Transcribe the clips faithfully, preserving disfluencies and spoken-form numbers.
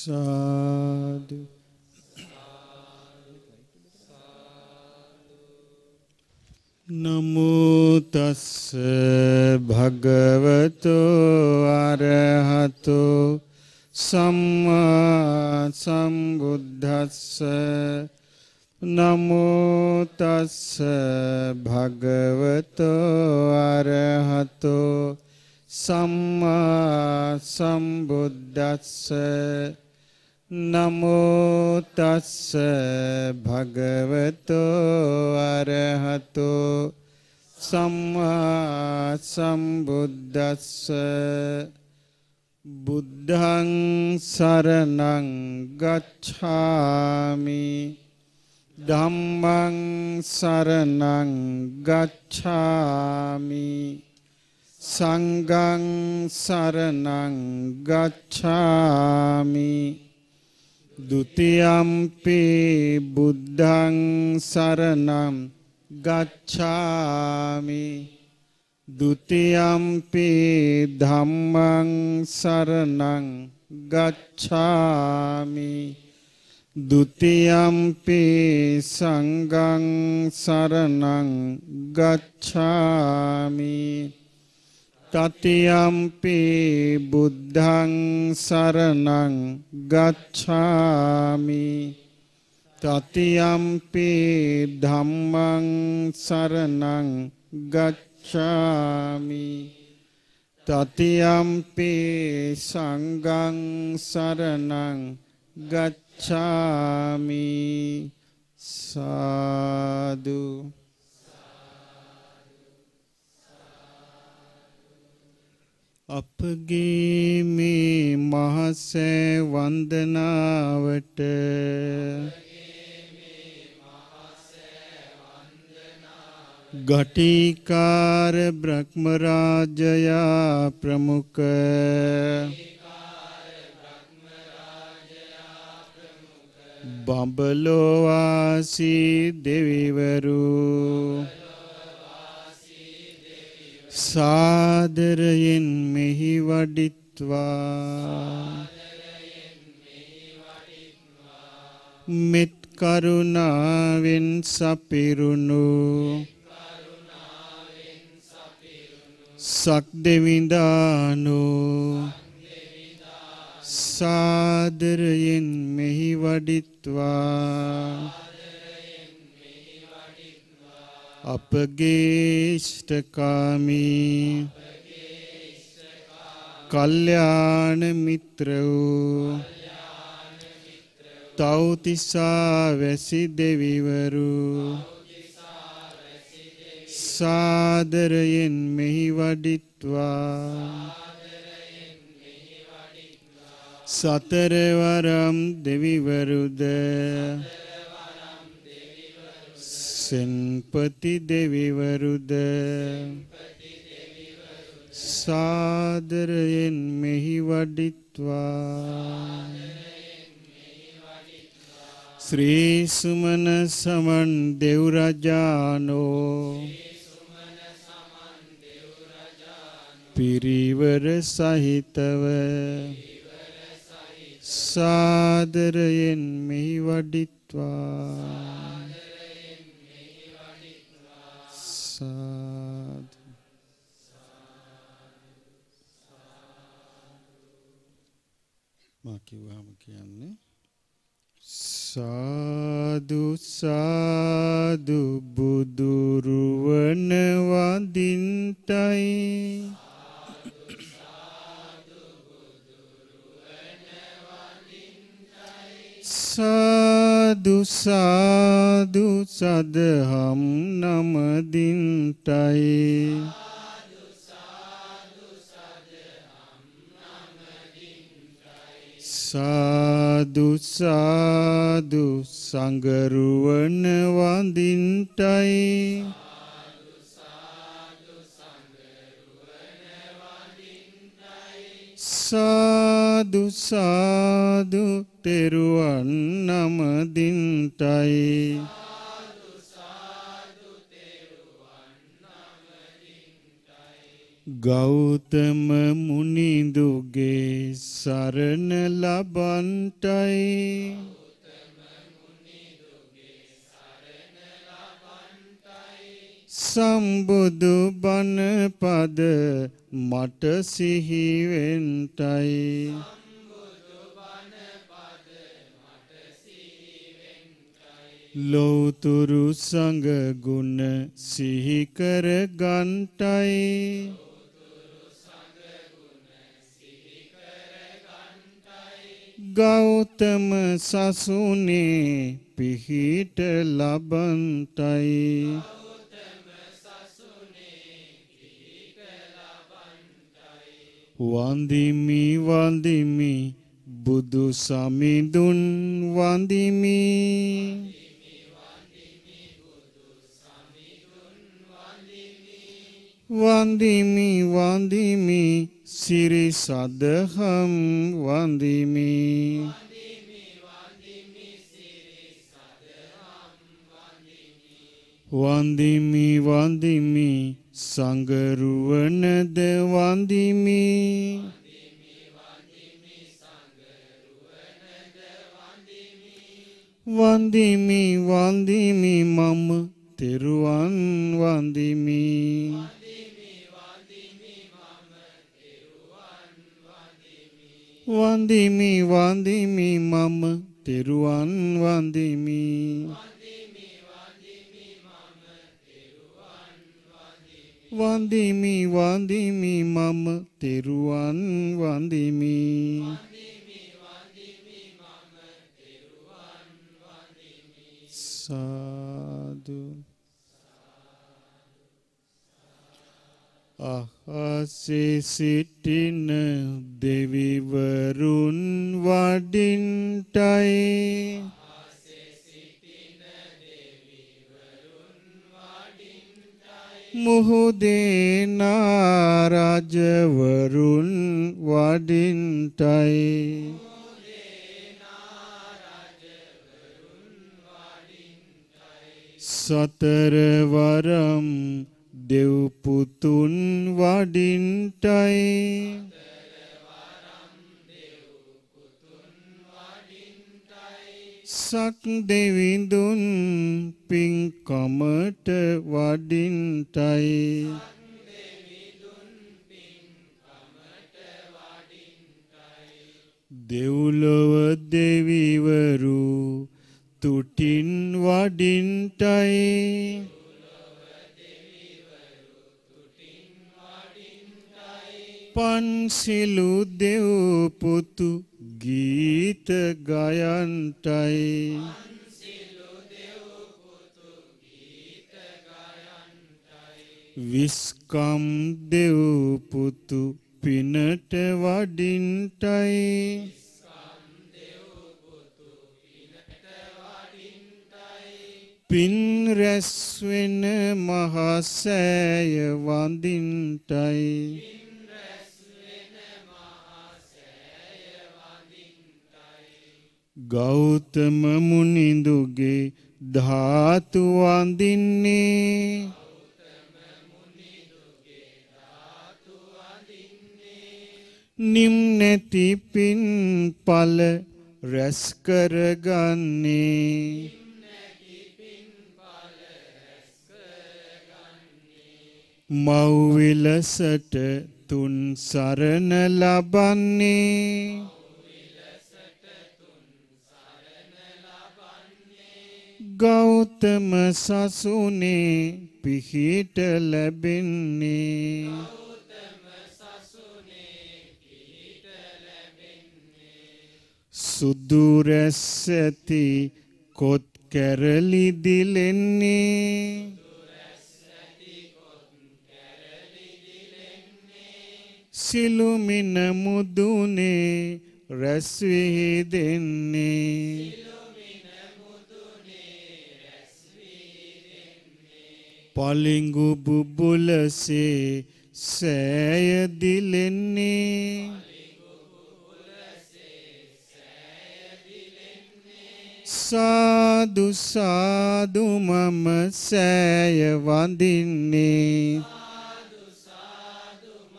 Sadhu. Namo tassa bhagavato arahato samma sambuddhassa. Namo tassa bhagavato arahato samma sambuddhassa. Namo tassa bhagavato arahato samma sambuddhassa. Buddhaṃ saraṇaṃ gacchāmi. Dhammaṃ saraṇaṃ gacchāmi. Saṅgaṃ saraṇaṃ gacchāmi. Dutiyampi buddhaṃ saraṇaṃ gacchāmi. Dutiyampi dhammaṃ saraṇaṃ gacchāmi. Dutiyampi saṅgaṃ saraṇaṃ gacchāmi. Tatiyampi buddhaṃ saraṇaṃ gacchāmi. Tatiyampi dhammaṃ saraṇaṃ gacchāmi. Tatiyampi saṅgaṃ saraṇaṃ gacchāmi. Sadhu. අපගේ මේ මහසෑ වන්දනාවට ගටිකාර බ්‍රහ්මරාජයා ප්‍රමුඛ බඹලෝවාසී දෙවිවරු සාදරයෙන් මෙහි වඩිත්වා. මෙත් කරුණාවෙන් සපිරුණු සක්දෙවිඳානෝ සාදරයෙන් මෙහි වඩිත්වා. අපගේ ඉෂ්ඨකාමී කල්යාණ මිත්‍ර වූ තව්තිසා වැසි දෙවිවරු සාදරයෙන් මෙහි වඩිත්වා. සතරවරම් දෙවිවරුද සෙන්පති දෙවිවරුද සාදරයෙන් මෙහි වඩිත්වා. ශ්‍රී සුමන සමන් දෙව්රජානෝ පිරිවර සහිතව සාදරයෙන් මෙහි වඩිත්වා. Sadhu. මා කිව්වම කියන්නේ සාදු සාදු බුදුරුවන වඳින්ටයි සාදු සාදු සදහම් නමදින්ටයි සාදු සාදු සංගරුවන වඳින්ටයි සාදු සාදු තෙරුවන් නමදින්ටයි ගෞතම මුනිඳුගේ සරණ ලබන්ටයි සම්බුදු බණ පද මට සිහිවෙන්ටයි ලෝතුරු සංඝ ගුණ සිහි කර ගන්ටයි ගෞතම සසුනේ පිහිට ලබන්ටයි වන්දිමි වන්දිමි බුදු සමිඳුන් වන්දිමි වන්දිමි වන්දිමි සිරි සදහම් වන්දිමි වන්දිමි වන්දිමි සංගරුවනද වන්දිමි වන්දිමි වන්දිමි මම තෙරුවන් වන්දිමි වන්දිමි වන්දිමි මම තෙරුවන් වන්දිමි වන්දිමි වන්දිමි මම තෙරුවන් වන්දිමි සාදු අහසේ සිටින දෙවිවරුන් වඩින්ටයි මුහුදේ නාරජවරුන් වඩින්ටයි සතරවරම් දෙව්පුතුන් වඩින්ටයි සක් දෙවිඳුන් පින්කමට වඩින්ටයි දෙව්ලොව දෙවිවරු තුටින් වඩින්ටයි පන්සිලු දෙව්පුතු ගීත ගයන්ටයි විස්කම් දෙව්පුතු පිනට වඩින්ටයි පින් රැස්වෙන මහසෑය වඳින්ටයි ගෞතම මුනිඳුගේ ධාතු වඳින්නේ නිම් නැති පින් පල රැස් කරගන්නේ මව්විලසට තුන් සරණ ලබන්නේ ගෞතම සසුනේ පිහිට ලැබෙන්නේ සුදු රැස් ඇති කොත් කැරලි දිලෙන්නේ සිළුමිණ මුදුනේ රැස් විහිදෙන්නේ පලිඟු බුබුලසේ සෑය දිලෙන්නේ සාදු සාදු මම සෑය වඳින්නේ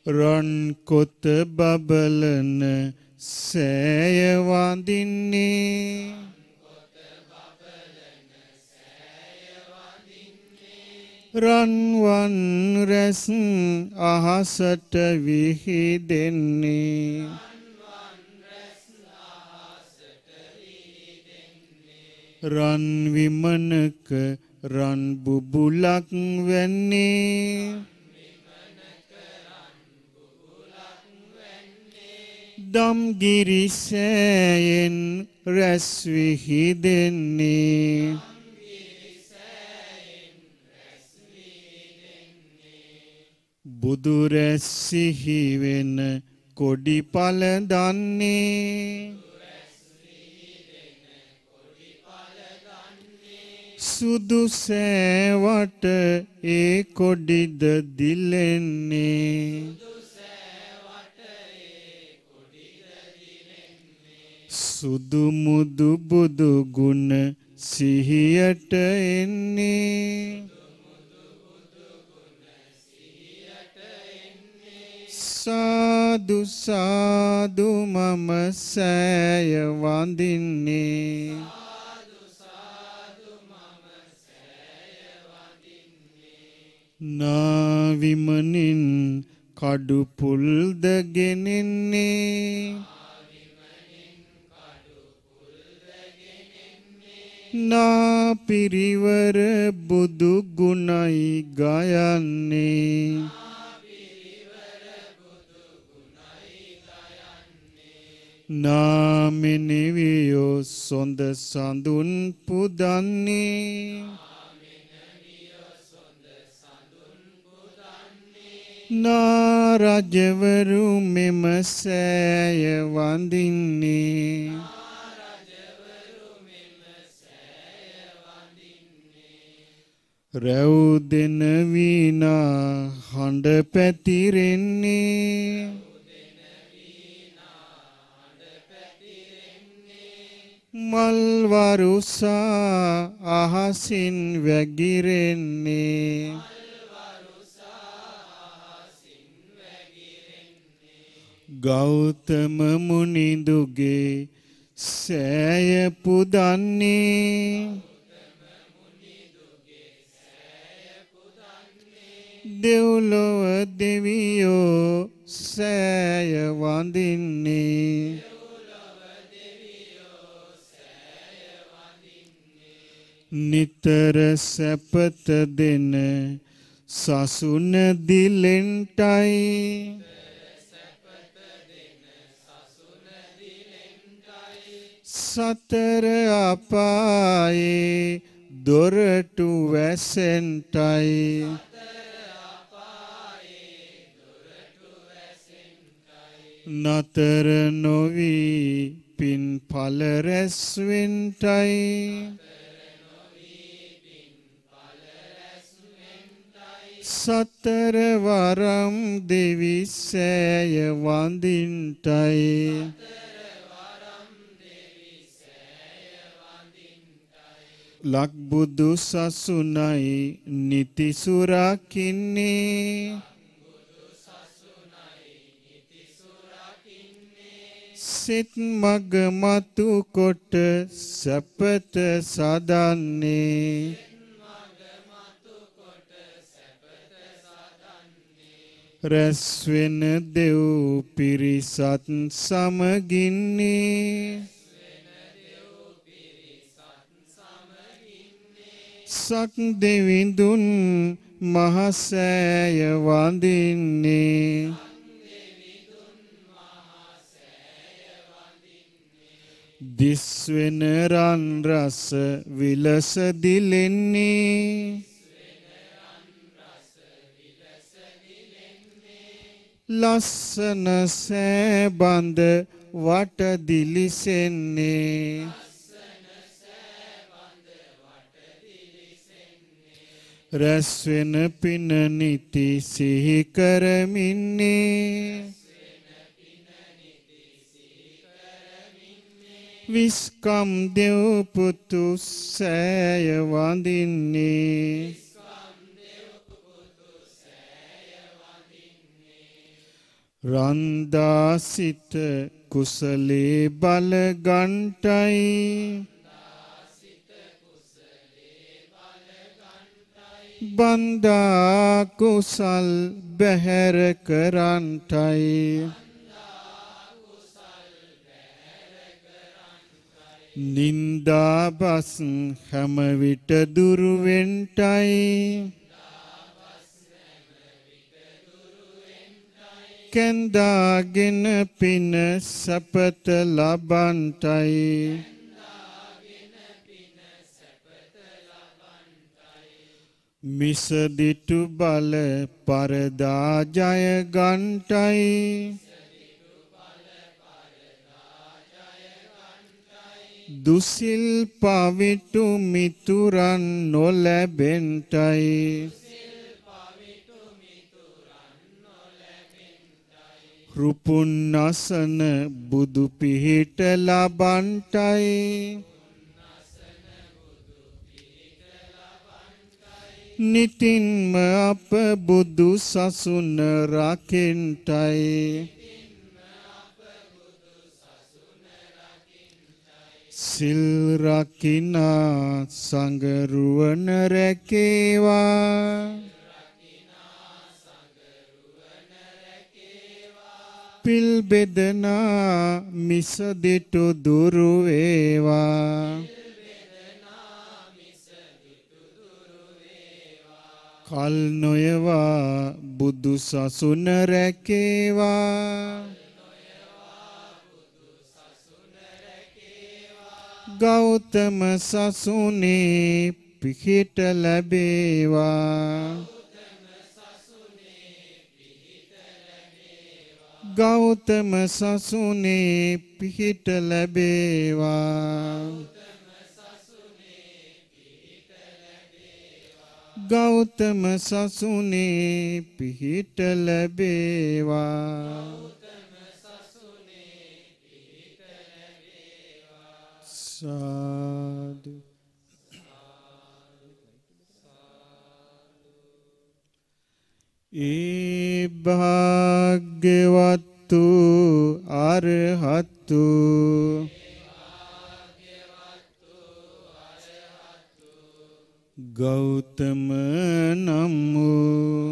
රන් කොත බබලන සෑය වඳින්නේ රන්වන් රැස් අහසට විහිදෙන්නේ රන් විමනක රන් බුබුලක් වැන්නේ දම්ගිරි සෑයෙන් රැස් විහිදෙන්නේ බුදු රැස් සිහිවෙන කොඩි පළදන්නේ සුදු සෑවට ඒ කොඩිද දිලෙන්නේ සුදු මුදු බුදු ගුණ සිහියට එන්නේ සාදු සාදු මම සෑය වඳින්නේ නාවිමනින් කඩු පුල්ද ගෙනෙන්නේ නා පිරිවර බුදු ගුණයි ගයන්නේ නාමෙනෙවියෝ සොඳ සඳුන් පුදන්නේ නා රජවරු මෙම සෑය වඳින්නේ රැව් දෙන වීණා හඬ පැතිරෙන්නේ මල් වරුසා අහසින් වැගිරෙන්නේ ගෞතම මුනිඳුගේ සෑය පුදන්නේ දෙව්ලොව දෙවියෝ සෑය වඳින්නේ නිතර සැපත දෙන සසුන දිලෙන්ටයි සතර අපායේ දොරටු වැසෙන්ටයි නතර නොවී පින් ඵල රැස් වෙන්ටයි සතර වරම් දෙවි සෑය වඳින්ටයි ලක්බුදු සසුනයි නිතිසුරකින්නේ සිත් මග මතු කොට සැපත සදන්නේ රැස් වෙන දෙව් පිරිසත් සමගින්නේ සක් දෙවිඳුන් මහසෑය වඳින්නේ දිස්වෙන රන් රස විලස දිලෙන්නේ ලස්සන සෑබඳ වට දිලිසෙන්නේ රැස්වෙන පින නිති සිහි කරමින්නේ විස්කම් දෙව් පුතු සෑය වඳින්නේ රන්දා සිත කුසලේ බල ගන්ටයි බන්දා කුසල් බැහැර කරන්ටයි නින්දා බස් හැම විට දුරු වෙන්ටයි කැන්දාගෙන පින සපත ලබන්ටයි මිසදිටු බල පරදා ජය ගන්ටයි දුසිල් පවිටු මිතුරන් නොලැබෙන්ටයි රුපුන් අසන බුදු පිහිට ලබන්ටයි නිතින්ම අප බුදු සසුන රකින්ටයි සිල් රකිනා සංගරුවන රැකේවා පිල් බෙදනා මිසදිටු දුරු වේවා කල් නොයවා බුදු සසුන රැකේවා ගෞතම සසුනේ පිහිට ලැබේවා ගෞතම සසුනේ පිහිට ලැබේවා ගෞතම සසුනේ පිහිට ලැබේවා සාදු ඒ භාග්‍යවත්තු අරහත්තු ගෞතම නම් වූ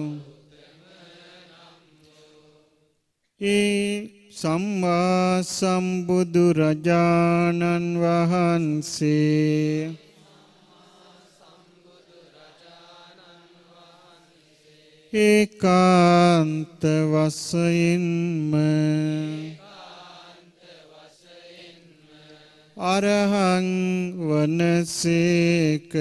ඒ සම්මා සම්බුදු රජාණන් වහන්සේ ඒකාන්ත වශයෙන්ම අරහං වනසේක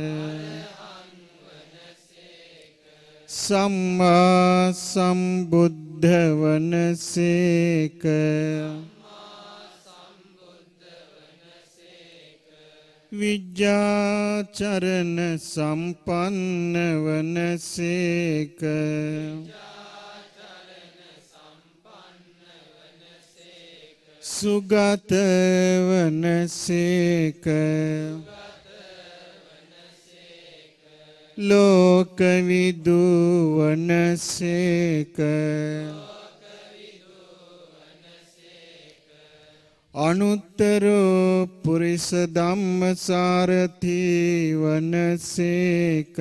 සම්මා සම්බුද්ධ වනසේක විජ්ජාචරණ සම්පන්න වනසේක සුගත වනසේක ලෝකවිදු වනසේක අනුත්තරෝ පුරිස ධම්මසාරථි වනසේක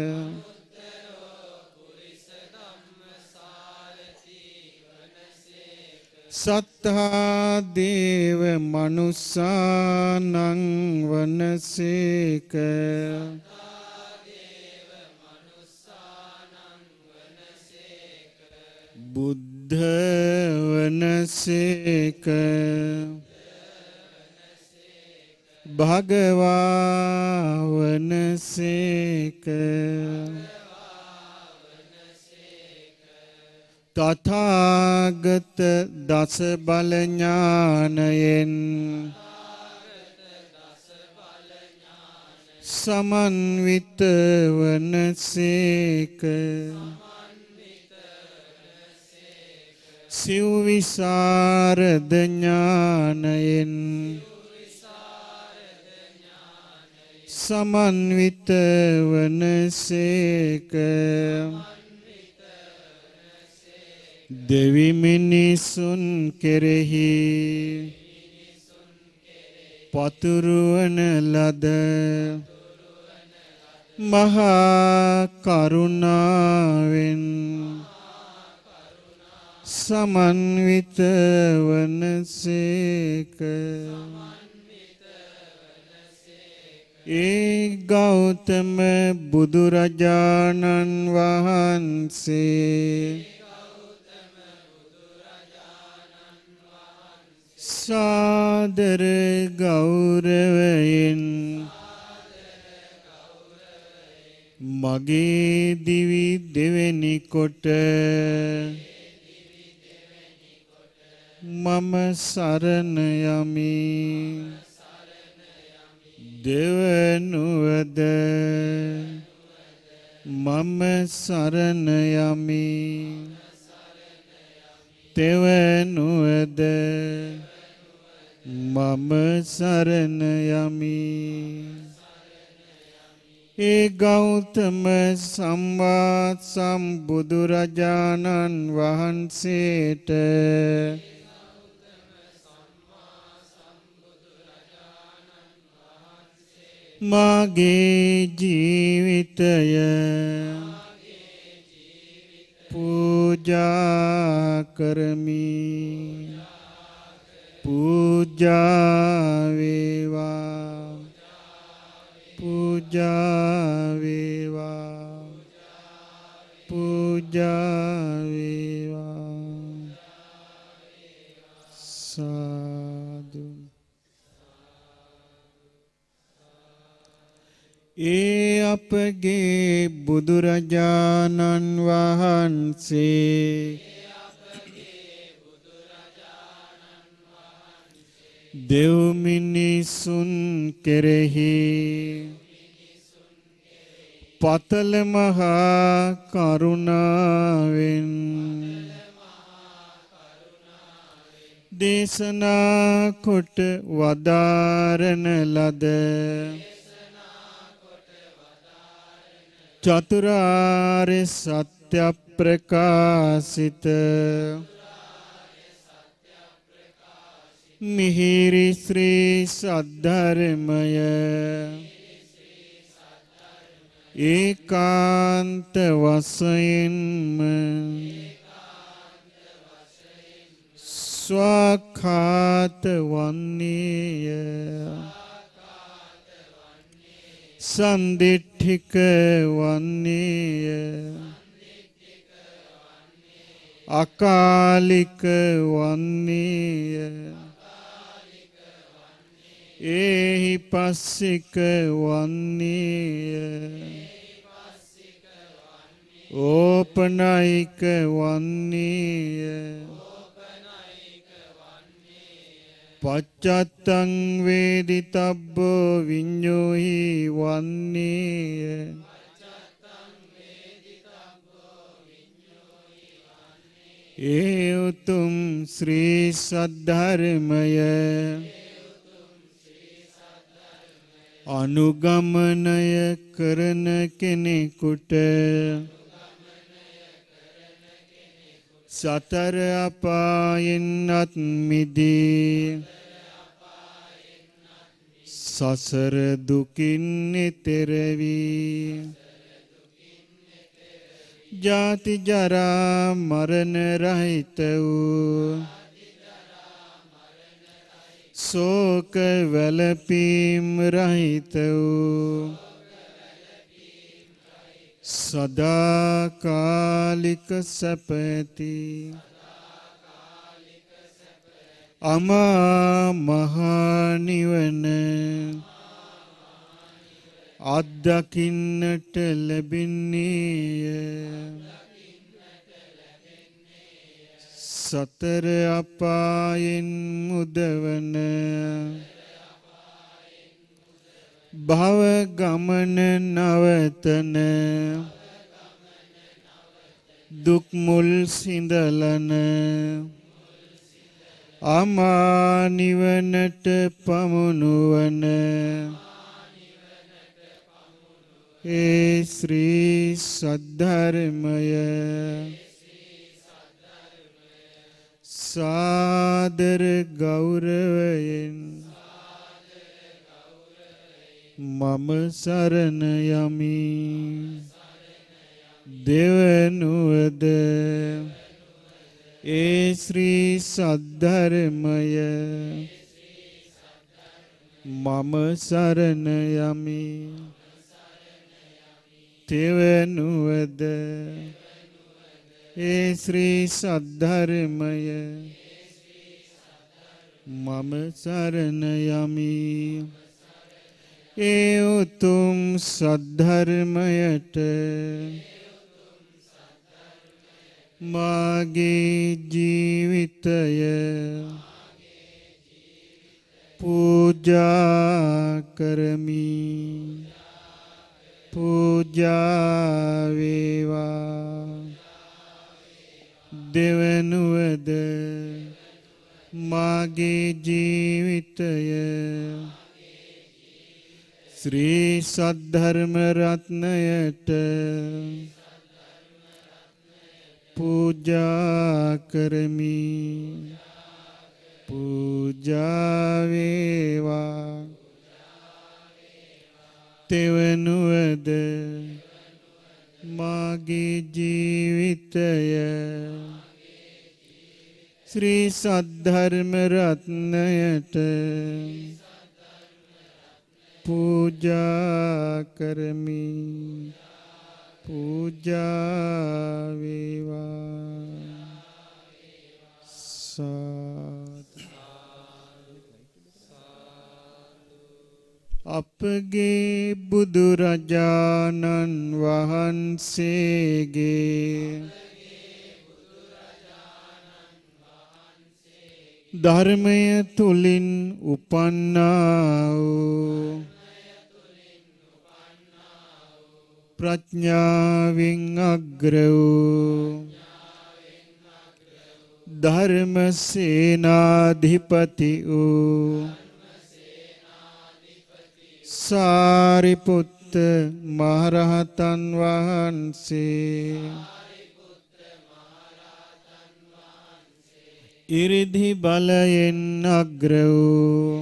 සත්තා දේව මනුස්සානං වනසේක බුද්ධ වනසේක භගවා වනසේක තථාගත දස බල ඥානයෙන් සමන්විත වනසේක සිව් විසරද ඥානයෙන් සමන්විත වනසේක දෙවි මිනිසුන් කෙරෙහි පතුරුවන ලද මහා කරුණාවෙන් සමන්විත වනසේක. ඒ ගෞතම බුදුරජාණන් වහන්සේ සාදර ගෞරවයෙන් මගේ දිවි දෙවෙනි කොට මම සරණ යමි. දෙවනුවද මම සරණ යමි. තෙවනුවද මම සරණ යමි. ඒ ගෞතම සම්මා සම්බුදුරජාණන් වහන්සේට මාගේ ජීවිතය පූජා කරමි. පූජා වේවා, පූජා වේවා, පූජා වේවා. සාදු. ඒ අපගේ බුදුරජාණන් වහන්සේ දෙව් මිනිසුන් කෙරෙහි පතල මහා කරුණාවෙන් දේශනා කොට වදාරන ලද චතුරාර්ය සත්‍ය ප්‍රකාශිත මිහිරි ශ්‍රී සද්ධර්මය ඒකාන්ත වශයෙන්ම ස්වාඛාත වන්නේය. සන්දිට්ඨික වන්නේය. අකාලික වන්නේය. ඒහි පස්සික වන්නේය. ඕපනයික වන්නේය. පච්චත්තං වේදිතබ්බෝ විඤ්ඤෝහි වන්නේය. ඒ උතුම් ශ්‍රී සද්ධර්මය අනුගමනය කරන කෙනෙකුට සතර අපායෙන්වත් මිදී සසර දුකින් එතෙර වී ජාති ජරා මරණ රහිත වූ ශෝක වැළපීම් රහිත වූ සදාකාලික සැපති අමා මහ නිවන අත්දකින්නට ලැබෙන්නේය. සතර අපායෙන් මුදවන භව ගමන නවතන දුක් මුල් සිඳලන අමා නිවනට පමුණුවන ඒ ශ්‍රී සද්ධර්මය සාදර ගෞරවයෙන් මම සරණ යමි. දෙවනුවද ඒ ශ්‍රී සද්ධර්මය මම සරණ යමි. තෙවනුවද ඒ ශ්‍රී සද්ධර්මය මම සරණ යමි. ඒ උතුම් සද්ධර්මයට මාගේ ජීවිතය පූජා කරමි. පූජා වේවා. දෙවනුවද මාගේ ජීවිතය ශ්‍රී සද්ධර්ම රත්නයට පූජා කරමි. පූජා වේවා. තෙවනුවද මාගේ ජීවිතය ශ්‍රී සද්ධර්ම රත්නයට පූජා කරමි. පූජා වේවා. සාදු. අපගේ බුදුරජාණන් වහන්සේගේ ධර්මය තුලින් උපන්නා වූ ප්‍රඥාවෙන් අග්‍ර වූ ධර්ම සේනාධිපති වූ සාරිපුත්ත මහරහතන් වහන්සේ ඉරිදි බලයෙන් අග්‍ර වූ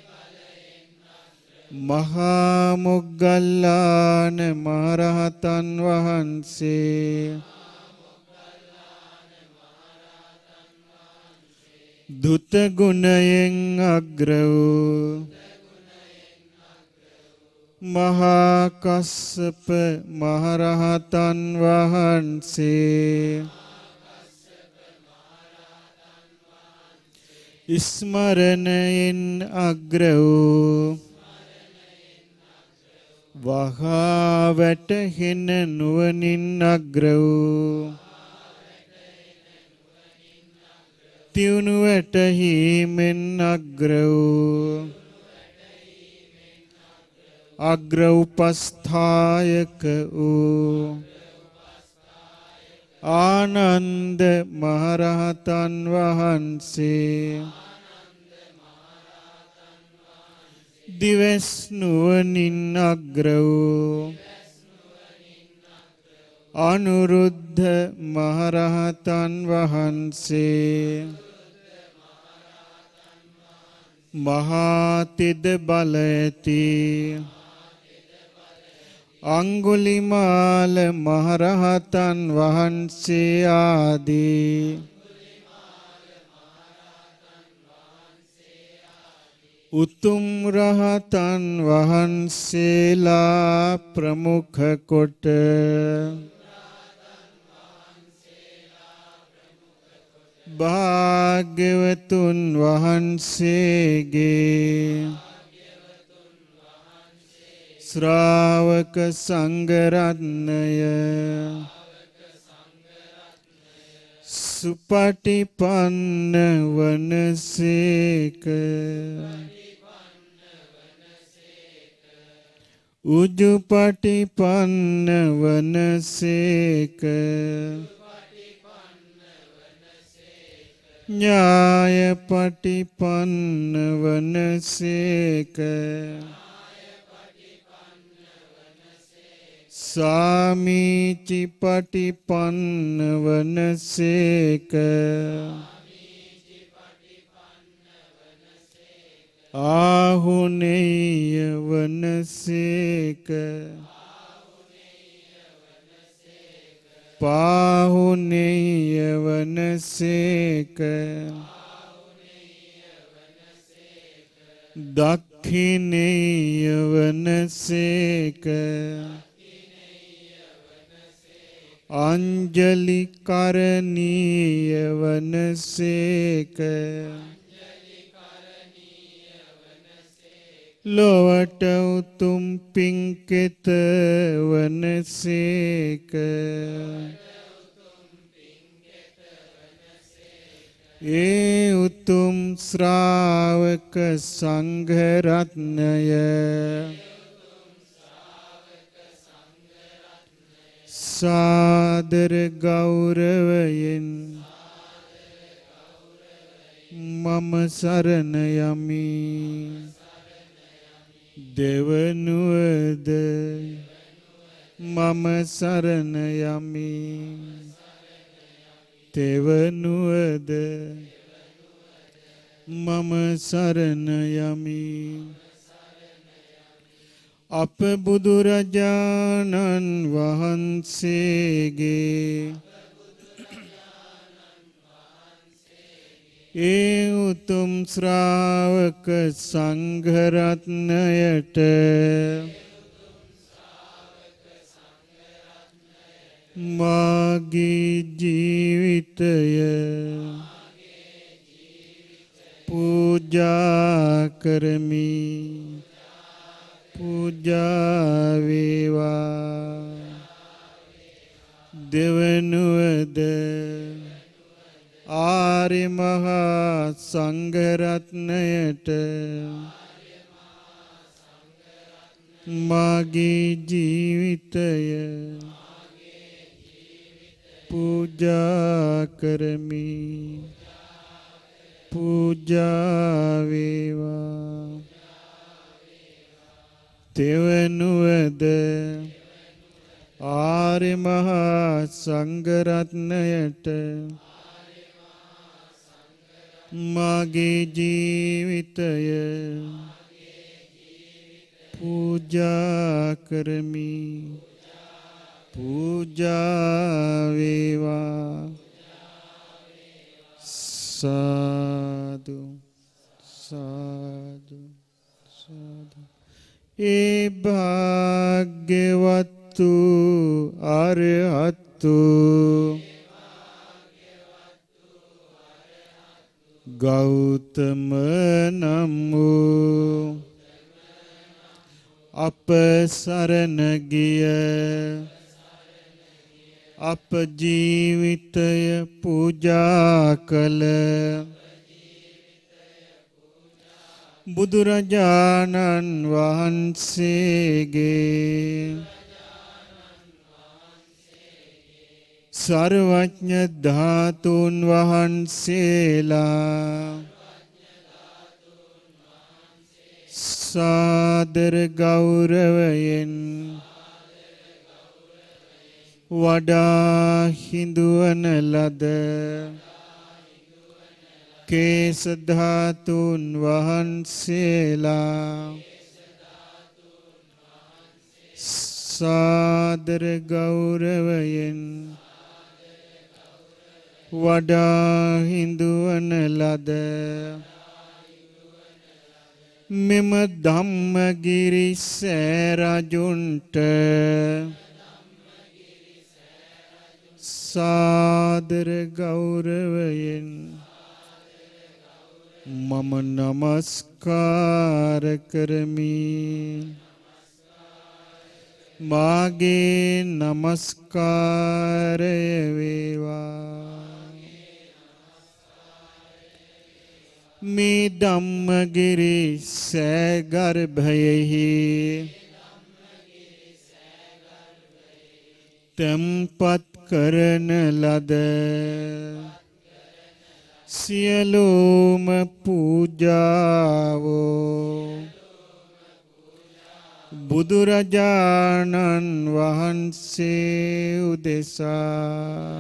මහා මොග්ගල්ලාන මහරහතන් වහන්සේ දුත ගුණයෙන් අග්‍ර වූ මහා කස්සප මහරහතන් වහන්සේ ස්මරණයෙන් අග්‍ර වූ වහා වැටහෙන නුවණින් අග්‍ර වූ තියුණු වැටහීමෙන් අග්‍ර වූ අග්‍ර උපස්ථායක වූ ආනන්ද මහරහතන් වහන්සේ දිවස් නුවණින් අග්‍ර වූ අනුරුද්ධ මහරහතන් වහන්සේ මහා තෙද බල ඇති අංගුලිමාල මහරහතන් වහන්සේ ආදී උතුම් රහතන් වහන්සේලා ප්‍රමුඛ කොට භාග්‍යවතුන් වහන්සේගේ ශ්‍රාවක සංඝ රත්නය සුපටිපන්න වනසේක උජුපටිපන්න වනසේක ඥායපටිපන්න වනසේක සාමීචිපටිපන්න වනසේක ආහුනේය වනසේක පාහුනේය වනසේක දක්ඛිනේය වනසේක අංජලි කරණීය වනසේක ලොවට උතුම් පින්කෙත වනසේක ඒ උතුම් ශ්‍රාවක සංඝ රත්නය සාදර ගෞරවයෙන් මම සරණ යමි දෙවනුවද මම සරණ යමි තෙවනුවද මම සරණ යමි අප බුදුරජාණන් වහන්සේගේ ඒ උතුම් ශ්‍රාවක සංඝ රත්නයට මාගේ ජීවිතය පූජා කරමි පූජා වේවා දෙවනුවද ආර්ය මහා සංඝ රත්නයට මාගේ ජීවිතය පූජා කරමි පූජා වේවා තෙවනුවද ආර්ය මහා සංඝ රත්නයට මාගේ ජීවිතය පූජා කරමි පූජා වේවා සාදු සාදු සාදු ඒ භාග්‍යවත්තු අරහත්තු ගෞතම නම් වූ අප සරණ ගිය අප ජීවිතය පූජා කළ බුදුරජාණන් වහන්සේගේ සර්වඥ ධාතුන් වහන්සේලා සාදර ගෞරවයෙන් වඩා හිඳුවන ලද කේස ධාතුන් වහන්සේලා සාදර ගෞරවයෙන් වඩා හිඳුවන ලද මෙම ධම්මගිරි සෑරජුන්ට සාදර ගෞරවයෙන් මම නමස්කාර කරමි මාගේ නමස්කාරය වේවා මේ ධම්මගිරි සෑගර්භයෙහි තැන්පත් කරන ලද සියලුම පූජාවෝ බුදුරජාණන් වහන්සේ උදෙසා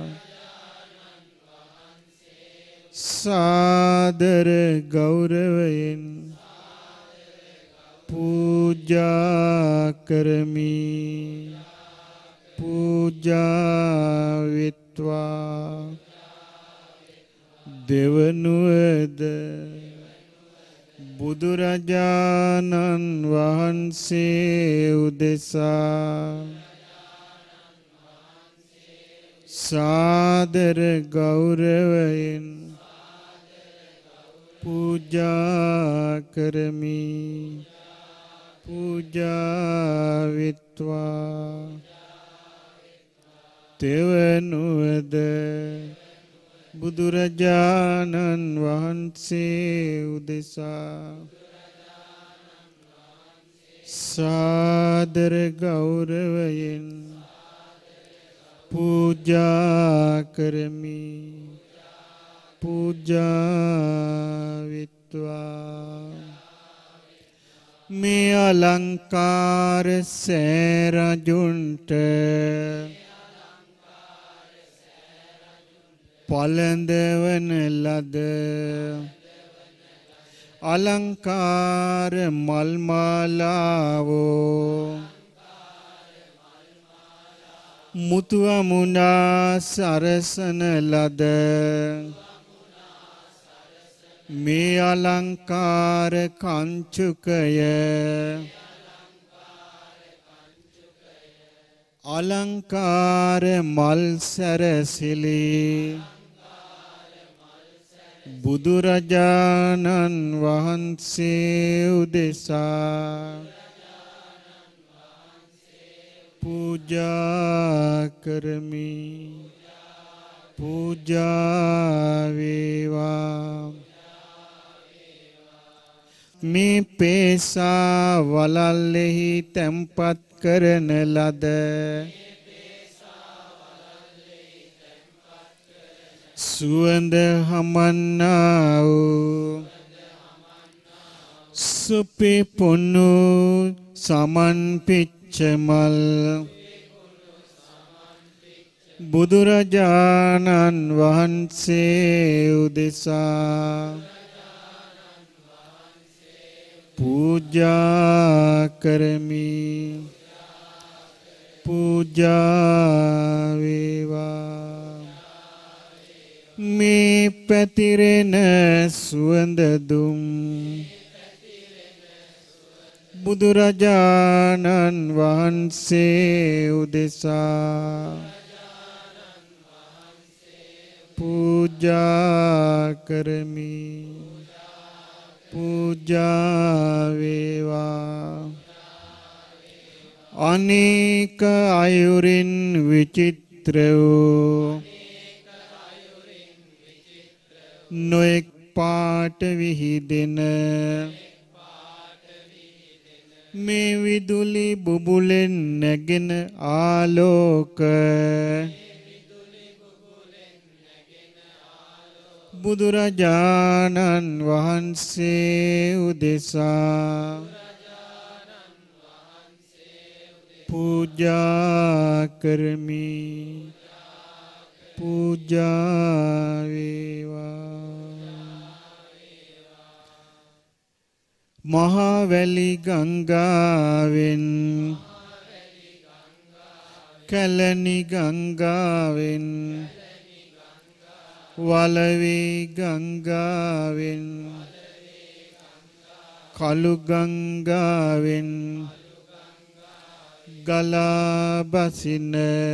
සාදර ගෞරවයෙන් පූජා කරමි පූජා විත්වා දෙවනුවද බුදුරජාණන් වහන්සේ උදෙසා සාදර ගෞරවයෙන් පූජා කරමි පූජා විත්වා තෙවනුවද බුදුරජාණන් වහන්සේ උදෙසා සාදර ගෞරවයෙන් පූජා කරමි පූජා විත්වා මේ අලංකාර සෑරජුන්ට පළඳවන ලද අලංකාර මල් මාලාවෝ මුතු අමුණා සරසන ලද මේ අලංකාර කංචුකය අලංකාර මල් සැරසිලි බුදුරජාණන් වහන්සේ උදෙසා පූජා කරමි පූජා වේවා මේ පේසා වලල්ලෙහි තැන්පත් කරන ලද සුවඳ හමන්නා වූ සුපිපුණු සමන් පිච්චමල් බුදුරජාණන් වහන්සේ උදෙසා පූජා කරමි පූජා වේවා මේ පැතිරෙන සුවඳ දුම් බුදුරජාණන් වහන්සේ උදෙසා පූජා කරමි පූජා වේවා අනේක අයුරින් විචිත්‍ර වූ නොඑක් පාට විහිදෙන මේ විදුලි බුබුලෙන් නැගෙන ආලෝක බුදුරජාණන් වහන්සේ උදෙසා පූජා කරමි පූජා වේවා මහවැලි ගංගාවෙන් කැලණි ගංගාවෙන් වලවේ ගංගාවෙන් කළු ගංගාවෙන් ගලා බසින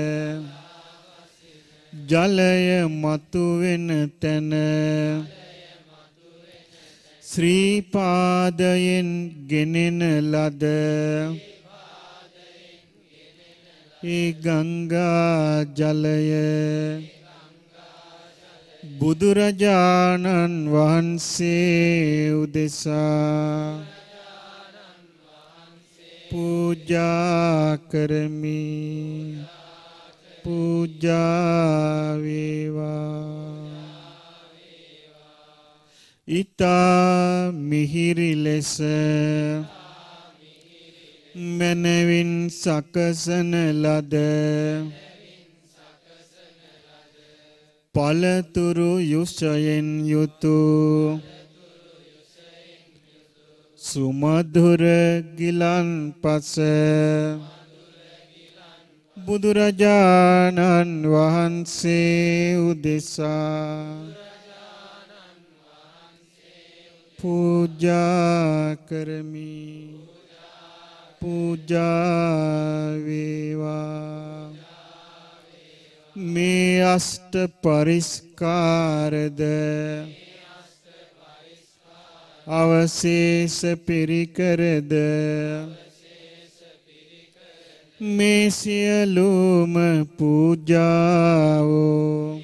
ජලය මතුවෙන තැන ශ්‍රී පාදයෙන් ගෙනෙන ලද ඒ ගංගා ජලය බුදුරජාණන් වහන්සේ උදෙසා පූජා කරමි පූජා වේවා ඊතා මිහිරි ලෙස මනවින් සකසන ලද පළතුරු යුෂයෙන් යුතු සුමధుර ගිලන් පස බුදුරජාණන් වහන්සේ උදෙසා පූජා කරමි. පූජා වේවා. මේ අෂ්ට පරිස්කාරද අවශේෂ පිරිකරද මේ සියලුම පූජාවෝ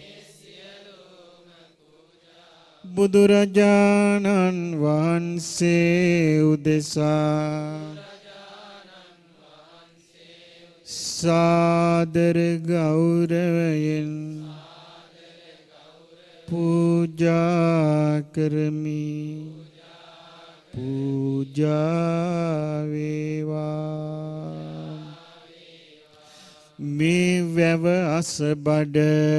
බුදුරජාණන් වහන්සේ උදෙසා සාදර ගෞරවයෙන් පූජා කරමි. පූජා වේවා. මේ වැව අසබඩ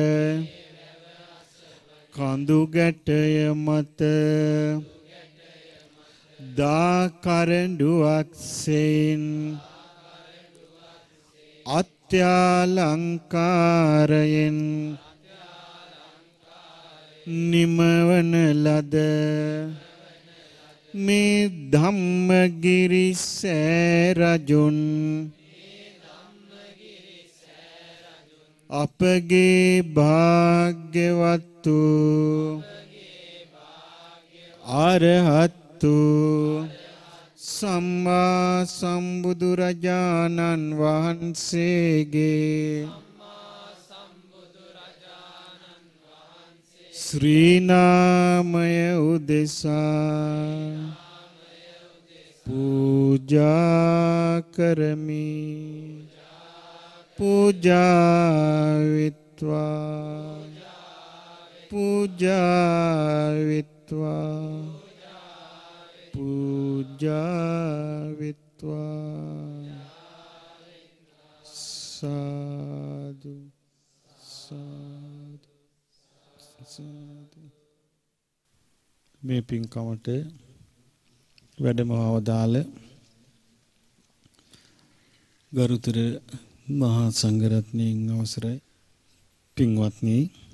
කඳු ගැටය මත දා කරඬුවක් සෙයින් අත්‍යාලංකාරයෙන් නිමවන ලද මේ ධම්මගිරි සෑරජුන් අපගේ භාග්‍යවත්තු අරහත්තු සම්මා සම්බුදුරජාණන් වහන්සේගේ ශ්‍රී නාමය උදෙසා පූජා කරමි. පූජා විත්වා. පූජා විත්වා. පූජා විත්වා. සාදු සාදු සාදු. මේ පින්කමට වැඩම අවදාළ ගරුතර මහා සංඝරත්නයන් අවසරයි පින්වත්නි,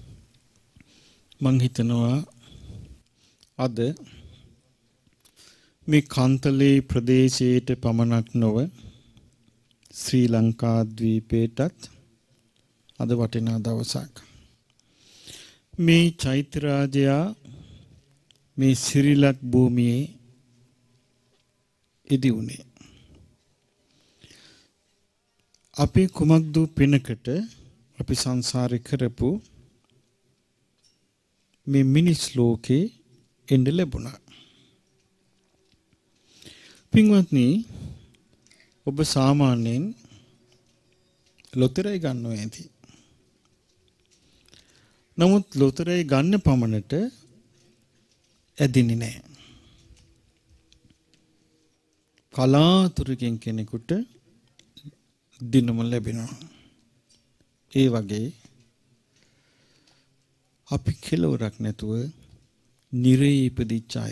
මං හිතනවා අද මේ කන්තලේ ප්‍රදේශයට පමණක් නොව ශ්‍රී ලංකා ද්වීපයටත් අද වටිනා දවසක්. මේ චෛත්‍ය රාජයා මේ සිරිලක් භූමියේ ඉදි වුණේ. අපි කුමක්ද පිනකට අපි සංසාරේ කරපු මේ මිනිස් ලෝකේ එන්න ලැබුණා. පින්වත්නි, ඔබ සාමාන්‍යයෙන් ලොතරැයි ගන්නවා ඇති. නමුත් ලොතරැයි ගන්න පමණට ඇදින්නේ නැහැ. කලාතුරකින් කෙනෙකුට දිනම ලැබෙනවා. ඒ වගේ අපි කෙලවරක් නැතුව නිරේ ඉපදිච්ච අය.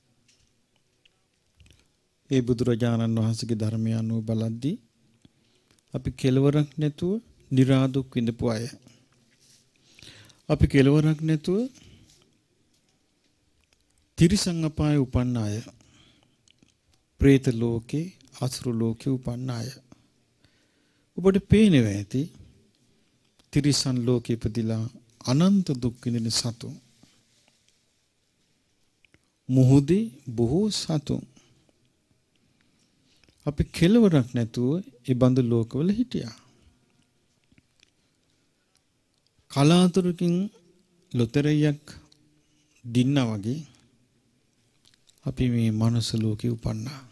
ඒ බුදුරජාණන් වහන්සේගේ ධර්මය අනුව බලද්දී අපි කෙලවරක් නැතුව නිරාදුක් විඳපු අය. අපි කෙලවරක් නැතුව තිරිසන් අපායේ උපන්න අය. പ്രേත ලෝකේ, අසුරු ලෝකේ උපන්න අය. ඔබට පේනවා ඇති තිරිසන් ලෝකේ ඉපදිලා අනන්ත දුක් විඳින සතුන්. මොහොතේ බොහෝ සතුන්. අපි කෙලවරක් නැතුව ඒ බඳු ලෝකවල හිටියා. කලාතුරකින් ලොතරැයියක් දින්නා වගේ අපි මේ මනුස්ස ලෝකේ උපන්නා.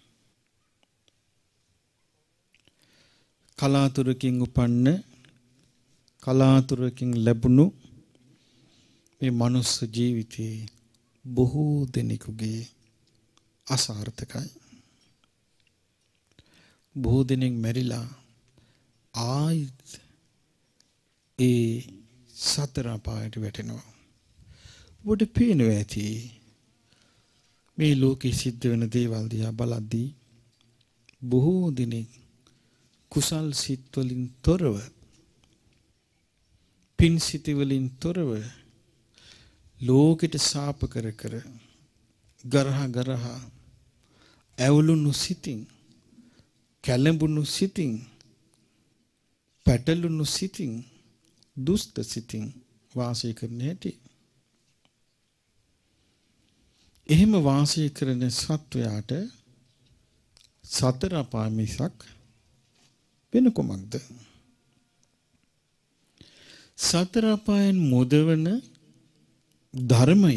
කලාතුරකින් උපන්න කලාතුරකින් ලැබුණු මේ මනුස්ස ජීවිතේ බොහෝ දෙනෙකුගේ අසාර්ථකයි. බොහෝ දෙනෙක් මැරිලා ආයිත් ඒ සතර අපායට වැටෙනවා. ඔබට පේනවා ඇති මේ ලෝකෙ සිද්ධ වෙන දේවල් දිහා බලද්දී බොහෝ දිනෙක කුසල් සිත් වලින් තොරව, පින් සිත් වලින් තොරව ලෝකෙට සාප කර කර ගරහ ගරහ ඇවුලුණු සිතින්, කැළඹුණු සිතින්, පැටලුණු සිතින්, දුෂ්ට සිතින් වාසය කරන හැටි. එහෙම වාසය කරන සත්වයාට සතර අපාය මිසක් වෙන කොමක්ද? සතර අපායන් මුදවන ධර්මය,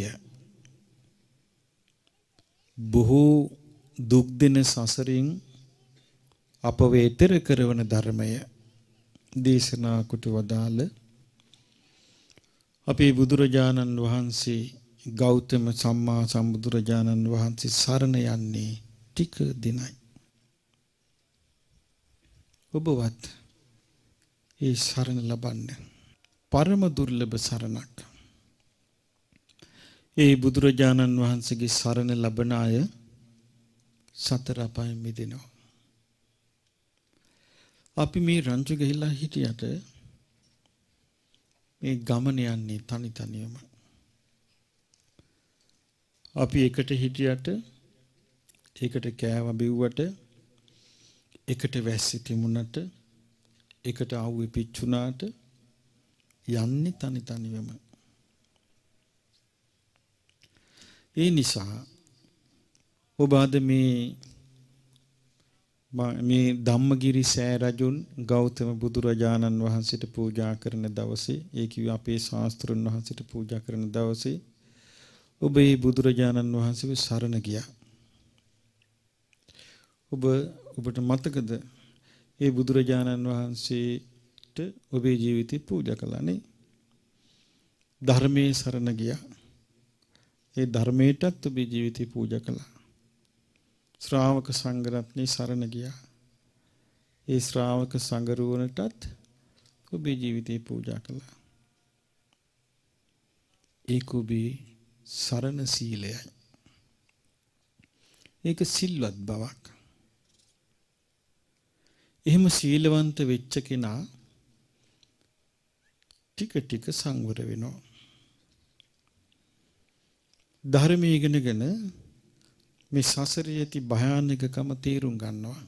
බොහෝ දුක් දෙන සසරින් අපව එතෙර කරවන ධර්මය දේශනා කොට වදාළ අපේ බුදුරජාණන් වහන්සේ ගෞතම සම්මා සම්බුදුරජාණන් වහන්සේ සරණ යන්නේ ටික දිනයි. ඔබවත් ඒ සරණ ලබන්න. පරම දුර්ලභ සරණක්. ඒ බුදුරජාණන් වහන්සේගේ සරණ ලබන අය සතර අපායෙන් මිදෙනවා. අපි මේ රංචු ගහිලා හිටියට මේ ගමන යන්නේ තනි තනියම. අපි එකට හිටියට, එකට කෑව බිව්වට, එකට වැස්සි තිමුණට, එකට ආව්වේ පිච්චුණාට යන්නේ තනි තනියම. ඒ නිසා ඔබ අද මේ මේ ධම්මගිරි සෑ රජුන් ගෞතම බුදුරජාණන් වහන්සේට පූජා කරන දවසේ, ඒ කිව්වේ අපේ ශාස්ත්‍රඥ වහන්සේට පූජා කරන දවසේ ඔබ මේ බුදුරජාණන් වහන්සේව සරණ ගියා. ඔබ ඔබට මතකද මේ බුදුරජාණන් වහන්සේට ඔබේ ජීවිතේ පූජා කළා නේ? ධර්මයේ සරණ ගියා. ඒ ධර්මයටත් ඔබේ ජීවිතේ පූජා කළා. ශ්‍රාවක සංඝරත්නයේ සරණ ගියා. ඒ ශ්‍රාවක සංඝරුවනටත් ඔබේ ජීවිතේ පූජා කළා. ඒක ඔබේ සරණ සීලයයි. ඒක සිල්වත් බවක්. එහෙම සීලවන්ත වෙච්ච කෙනා ටික ටික සංවර වෙනවා. ධර්මයේ ඉගෙනගෙන මේ සසරේ ඇති භයානකකම තේරුම් ගන්නවා.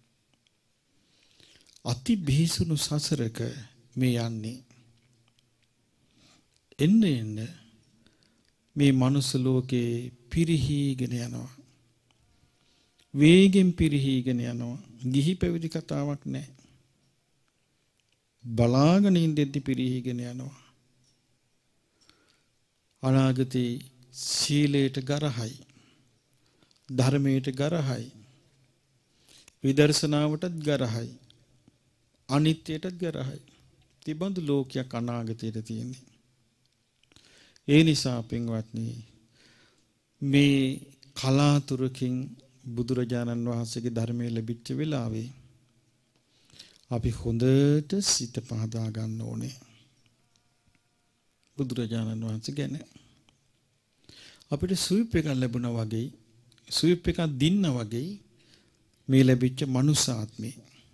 අති බිහිසුණු සසරක මේ යන්නේ. එන්න එන්න මේ මනුස්ස ලෝකේ පිරිහීගෙන යනවා. වේගෙන් පිරිහීගෙන යනවා. ගිහි පැවිදි කතාවක් නැහැ. බලාගෙන ඉඳෙද්දි පිරිහීගෙන යනවා. අනාගතේ සීලයට ගරහයි, ධර්මයට ගරහයි, විදර්ශනාවටත් ගරහයි, අනිත්‍යයටත් ගරහයි. තිබඳු ලෝකයක් අනාගතයට තියෙන්නේ. ඒ නිසා පින්වත්නි, මේ කලාතුරකින් බුදුරජාණන් වහන්සේගේ ධර්මයේ ලැබිච්ච වෙලාවේ අපි හොඳට සිත පහදා ගන්න ඕනේ බුදුරජාණන් වහන්සේ ගැන. අපිට සුවිප් එකක් ලැබුණා වගේ, සුවිප් එකක් දින්නා වගේ මේ ලැබිච්ච මනුස්ස ආත්මේ.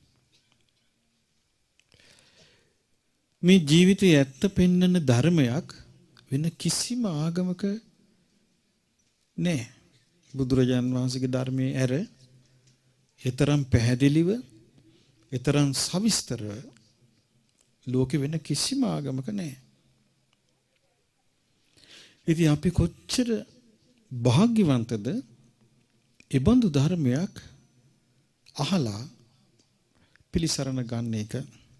මේ ජීවිතයේ ඇත්ත පෙන්වන ධර්මයක් වෙන කිසිම ආගමක නැහැ. බුදුරජාණන් වහන්සේගේ ධර්මයේ ඇර ඊතරම් පැහැදිලිව, ඊතරම් සවිස්තරව ලෝකෙ වෙන කිසිම ආගමක නැහැ. ඉතින් අපි කොච්චර භාග්‍යවන්තද ඒ බඳු ධර්මයක් අහලා පිළිසරණ ගන්න එක.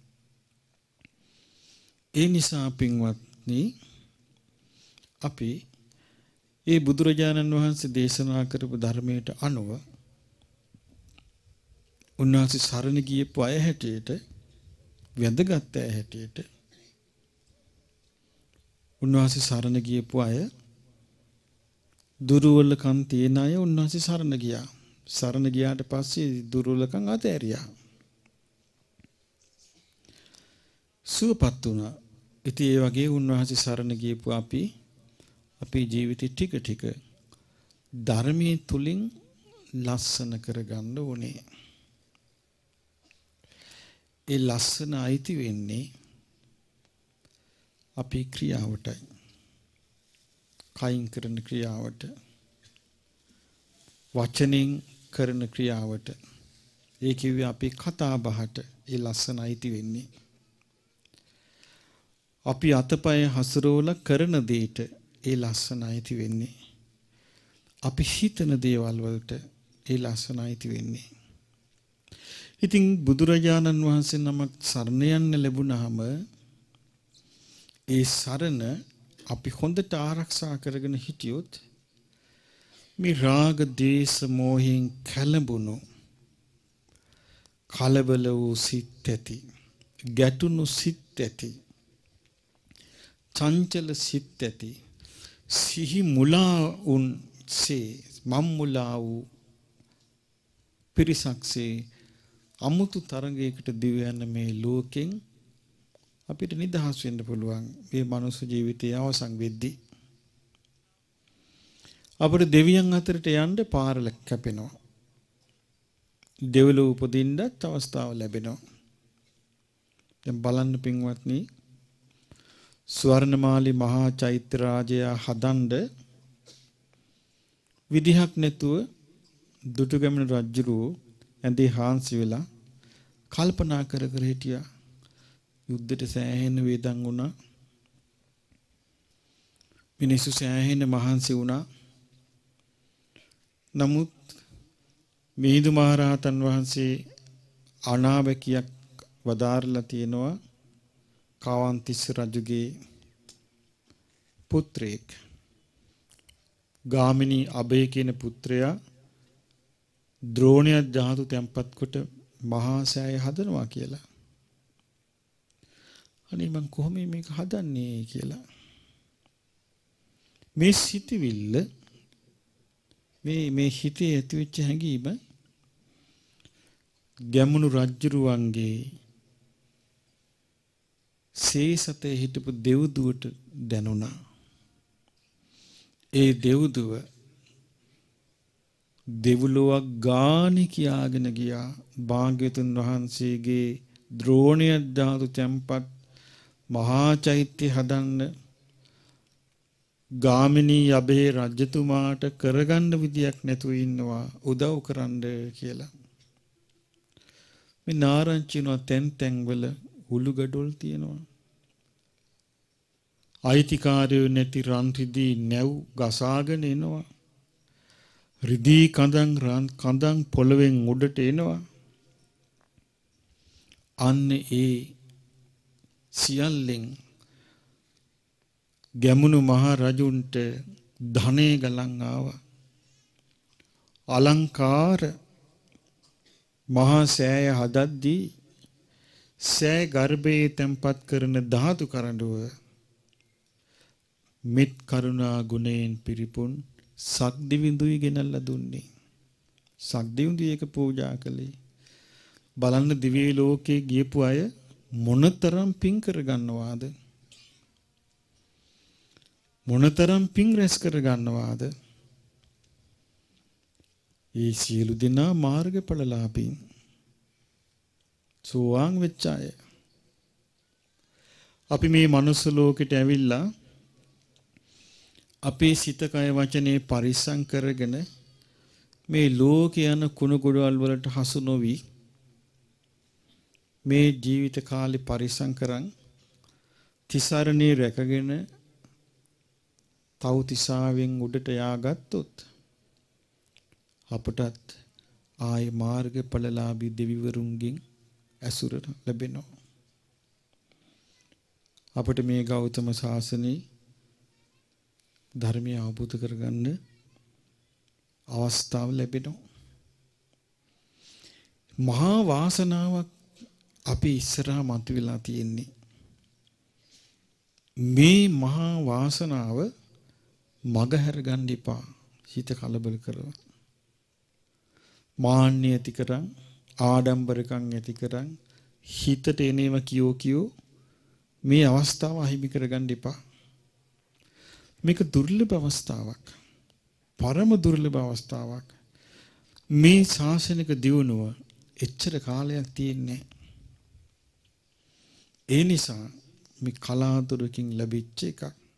ඒ නිසා පින්වත්නි, අපි ඒ බුදුරජාණන් වහන්සේ දේශනා කරපු ධර්මයට අනුව උන්වහන්සේ සරණ ගියපු අය හැටියට, වැඳගත් අය හැටියට, උන්වහන්සේ සරණ ගියපු අය, දුර්වලකම් තියෙන අය උන්වහන්සේ සරණ ගියා. සරණ ගියාට පස්සේ දුර්වලකම් අතෑරියා. සුවපත් වුණා. ඉතින් ඒ වගේ උන්වහන්සේ සරණ ගියපු අපි අපේ ජීවිතේ ටික ටික ධර්මයේ තුලින් ලස්සන කරගන්න ඕනේ. ඒ ලස්සන අයිති වෙන්නේ අපේ ක්‍රියාවටයි. කයින් කරන ක්‍රියාවට, වචනෙන් කරන ක්‍රියාවට, ඒ කිව්වේ අපේ කතා බහට ඒ ලස්සන අයිති වෙන්නේ. අපි අතපය හසුරවලා කරන දෙයට ඒ ලස්සන අයිති වෙන්නේ. අපි හිතන දේවල් වලට ඒ ලස්සන අයිති වෙන්නේ. ඉතින් බුදුරජාණන් වහන්සේ නමක් සරණ යන්න ලැබුණාම ඒ සරණ අපි හොඳට ආරක්ෂා කරගෙන හිටියොත් මේ රාග දේශ මොහෙන් කැළඹුණු කලබල වූ සිත් ඇති, ගැටුණු සිත් ඇති, චංචල සිත් ඇති, සිහි මුලා උන් සේ මම් මුලා වූ පිරිසක්සේ අමුතු තරංගයකට දිව යන මේ ලෝකෙන් අපිට නිදහස් වෙන්න පුළුවන්. මේ මනුස්ස ජීවිතය අවසන් වෙද්දී අපිට දෙවියන් අතරට යන්න පාර කැපෙනවා. දෙවලෝ උපදින්නත් අවස්ථාව ලැබෙනවා. දැන් බලන්න පින්වත්නි, ස්වර්ණමාලි මහා චෛත්‍ය රාජය හදන්න විදිහක් නැතුව දුටුගැමුණු රජුරෝ ඇඳේ හාන්සි වෙලා කල්පනා කර කර හිටියා. යුද්ධයට සෑහෙන වේදන් වුණා. මිනිස්සු සෑහෙන මහන්සි වුණා. නමුත් මිහිඳු මහරහතන් වහන්සේ අනාවැකියක් වදාරලා තියෙනවා. කාවන්තිස්ස රජුගේ පුත්‍රයෙක්, ගාමිණී අබේ කියන පුත්‍රයා ද්‍රෝණයක් ධාතු තැන්පත් කොට මහා සෑය හදනවා කියලා. අනේ මං කොහොම මේක හදන්නේ කියලා. මේ සිටිවිල්ල, මේ මේ හිතේ ඇතිවෙච්ච හැඟීම ගැමුණු රජුරුවන්ගේ සේසතේ හිටපු දෙව්දුවට දැනුණා. ඒ දෙව්දුව දෙව්ලොවක් ගානේ කියාගෙන ගියා. භාග්‍යවතුන් වහන්සේගේ ද්‍රෝණය ධාතු තැන්පත් මහා චෛත්‍ය හදන්න ගාමිණී අබේ රජතුමාට කරගන්න විදියක් නැතුව ඉන්නවා, උදව් කරන්න කියලා. මේ නාරංචින තැන් තැන් වල උළු ගඩොල් තියෙනවා. අයිතිකාරයෝ නැති රන් රිදී නැව් ගසාගෙන එනවා. රිදී කඳන් රන් කඳන් පොළවෙන් උඩට එනවා. අන්න ඒ සියල්ලෙන් ගැමුණු මහ රජුන්ට ධනෙ ගලන් ආවා. අලංකාර මහා සෑය හදද්දී සෑ ගර්භයේ තැන්පත් කරන ධාතු කරඬුව මෙත් කරුණා ගුණයෙන් පිරිපුන් සක්දිවිඳුයි ගෙනල්ලා දුන්නේ. සක්දිවිඳුයි ඒක පූජා කළේ. බලන්න දිව්‍ය ලෝකේ ගියපු අය මොනතරම් පින් කරගන්නවාද, මොනතරම් පින් රැස් කරගන්නවාද. ඒ සියලු දෙනා මාර්ගඵලලාභීන්, සෝවාන් වෙච්ච අය. අපි මේ මනුස්ස ලෝකෙට ඇවිල්ලා අපේ සිත කය වචනේ පරිස්සම් කරගෙන මේ ලෝකේ යන කුණු ගොඩවල් වලට හසු නොවි මේ ජීවිත කාලේ පරිස්සම් කරන් තිසරණේ රැකගෙන තව්තිසාවෙන් උඩට යාගත්තොත් අපටත් ආයි මාර්ගඵලලාභී දෙවිවරුන්ගෙන් ඇසුර ලැබෙනවා. අපට මේ ගෞතම සාසනේ ධර්මය අවබෝධ කරගන්න අවස්ථාව ලැබෙනවා. මහා වාසනාවක් අපි ඉස්සරහා මතුවලා තියෙන්නේ. මේ මහා වාසනාව මගහැර ගන්න එපා. හිත කලබල කරලා මාන්නය ඇති කරන්, ආඩම්බරකම් ඇති කරන්, හිතට එනේම කියෝ කියෝ මේ අවස්ථාව අහිමි කරගන්න එපා. මේක දුර්ලභ අවස්ථාවක්. පරම දුර්ලභ අවස්ථාවක්. මේ ශාසනික දියුණුව එච්චර කාලයක් තියෙන්නේ. ඒ නිසා මේ කලාතුරකින් ලැබිච්ච එකක්.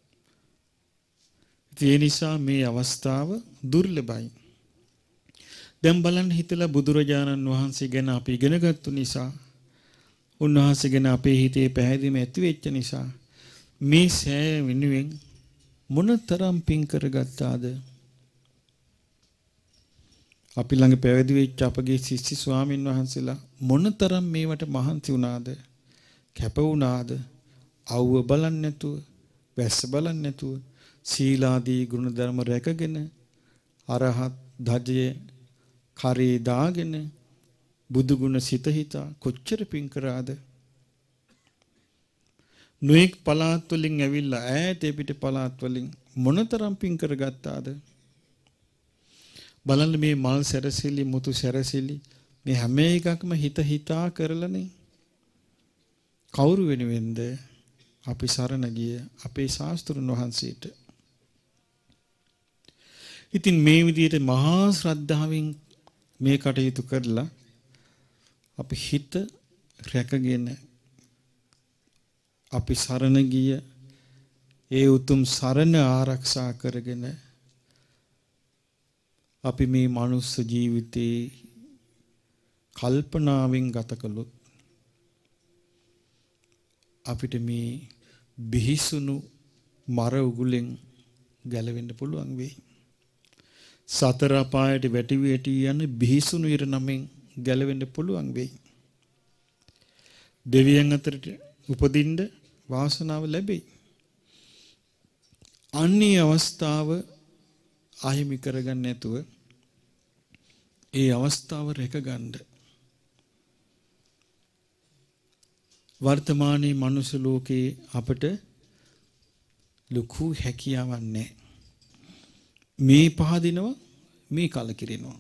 ඒ නිසා මේ අවස්ථාව දුර්ලභයි. දැන් බලන්න හිතලා බුදුරජාණන් වහන්සේ ගැන අපි ඉගෙනගත්තු නිසා, උන්වහන්සේ ගැන අපේ හිතේ පැහැදීම ඇති වෙච්ච නිසා මේ සෑය වෙනුවෙන් මොනතරම් පින් කරගත්තාද? අපි ළඟ පැවිදි වෙච්ච අපගේ ශිෂ්‍ය ස්වාමින් වහන්සේලා මොනතරම් මේවට මහන්සි වුණාද? කැප වුණාද? අවුව බලන්නේ නැතුව, වැස්ස බලන්නේ නැතුව, සීලාදී ගුණ ධර්ම රැකගෙන, අරහත් ධජය කරේ දාගෙන, බුදු ගුණ සිත හිතා කොච්චර පින් කරාද? නොඑක් පළාත් වලින් ඇවිල්ලා ඈත පිට පළාත් වලින් මොනතරම් පින් කරගත්තාද? බලන්න මේ මල් සැරසිලි, මුතු සැරසිලි, මේ හැම එකක්ම හිත හිතා කරලානේ. කවුරු වෙනුවෙන්ද? අපි සරණ ගිය අපේ ශාස්ත්‍රඥ වහන්සේට. ඉතින් මේ විදිහට මහා ශ්‍රද්ධාවෙන් මේ කටයුතු කරලා අපි හිත රැකගෙන අපි සරණ ගිය ඒ උතුම් සරණ ආරක්ෂා කරගෙන අපි මේ මනුස්ස ජීවිතේ කල්පනාවෙන් ගත කළොත් අපිට මේ බිහිසුණු මර උගුලෙන් ගැලවෙන්න පුළුවන් වෙයි. සතර අපායට වැටි වැටි යන බිහිසුණු ඉර නමෙන් ගැලවෙන්න පුළුවන් වෙයි. දෙවියන් අතරට උපදින්න වාසනාව ලැබෙයි. අන්නේ අවස්ථාව අහිමි කරගන්න නැතුව ඒ අවස්ථාව රැකගන්න වර්තමානයේ මනුෂ්‍ය ලෝකේ අපට ලොකු හැකියාවක් නැහැ. මේ පහදිනවා, මේ කලකිරෙනවා.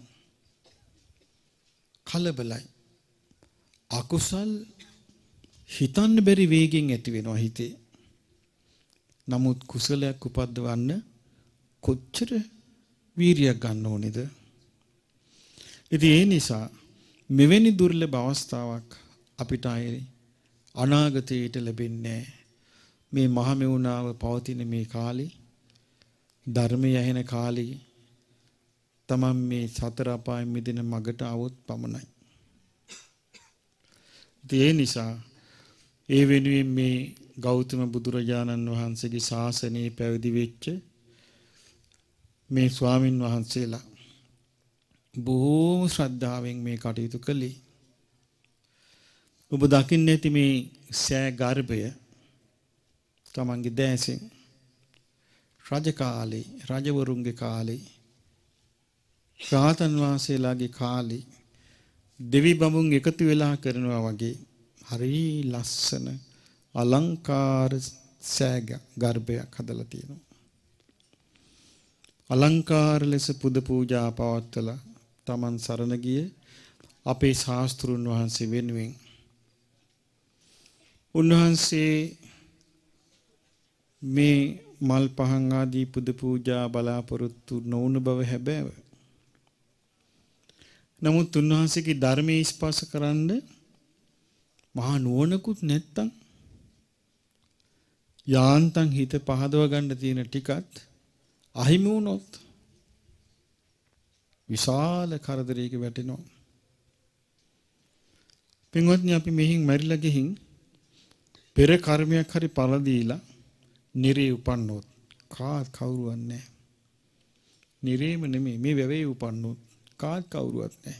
කලබලයි. අකුසල් හිතන්න බැරි වේගෙන් ඇති වෙනවා හිතේ. නමුත් කුසලයක් උපද්දවන්න කොච්චර වීරියක් ගන්න ඕනේද? ඉතින් ඒ නිසා මෙවැනි දුර්ලභ අවස්ථාවක් අපිට ආයේ අනාගතයට ලැබෙන්නේ මේ මහමෙවුනාව පවතින මේ කාලේ, ධර්මය ඇහෙන කාලේ තමන් මේ සතර අපායෙන් මිදෙන මගට આવොත් පමණයි. ඒ නිසා ඒ වෙනුවෙන් මේ ගෞතම බුදුරජාණන් වහන්සේගේ ශාසනයේ පැවිදි වෙච්ච මේ ස්වාමින් වහන්සේලා බොහෝම ශ්‍රද්ධාවෙන් මේ කටයුතු කළේ. ඔබ දකින්න ඇති මේ සෑ ගර්භය තමන්ගේ දැසෙන් රජ කාලේ, රජවරුන්ගේ කාලේ, රාතන් වහන්සේලාගේ කාලේ දෙවි බඹුන් එකතු වෙලා කරනවා වගේ හරි ලස්සන අලංකාර සෑ ගර්භයක් හදලා තියෙනවා. අලංකාර ලෙස පුද පූජා පවත්වලා තමන් සරණ ගිය අපේ ශාස්ත්‍රුන් වහන්සේ වෙනුවෙන් උන්වහන්සේ මේ මල් පහන් ආදී පුද පූජා බලාපොරොත්තු නොවුන බව හැබෑව. නමුත් උන්වහන්සේගේ ධර්මයේ ස්පර්ශ කරන්න මහා නුවණකුත් නැත්තම් යාන්තම් හිත පහදව ගන්න තියෙන ටිකත් අහිමි වුණොත් විශාල කරදරයක වැටෙනවා. පින්වත්නි, අපි මෙහින් මැරිලා ගිහින් පෙර කර්මයක් හරි පළ දීලා නිරේ උපන්නොත් කාත් කවුරුවත් නැහැ. නිරේම නෙමෙයි, මේ වැවේ උපන්නොත් කාත් කවුරුවත් නැහැ.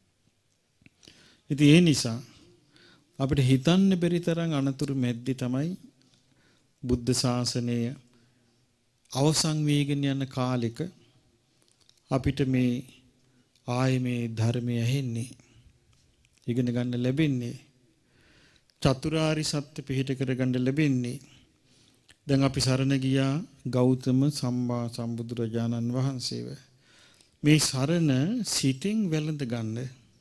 ඉතින් ඒ නිසා අපිට හිතන්න බැරි තරම් අනතුරු මැද්දේ තමයි බුද්ධ ශාසනය අවසන් වේගෙන යන කාලෙක අපිට මේ ආයේ මේ ධර්මය ඇහෙන්නේ, ඉගෙන ගන්න ලැබෙන්නේ, චතුරාරි සත්‍ය පිහිට කරගන්න ලැබෙන්නේ. දැන් අපි සරණ ගියා ගෞතම සම්මා සම්බුදුරජාණන් වහන්සේව. මේ සරණ සිතින් වැළඳ ගන්න,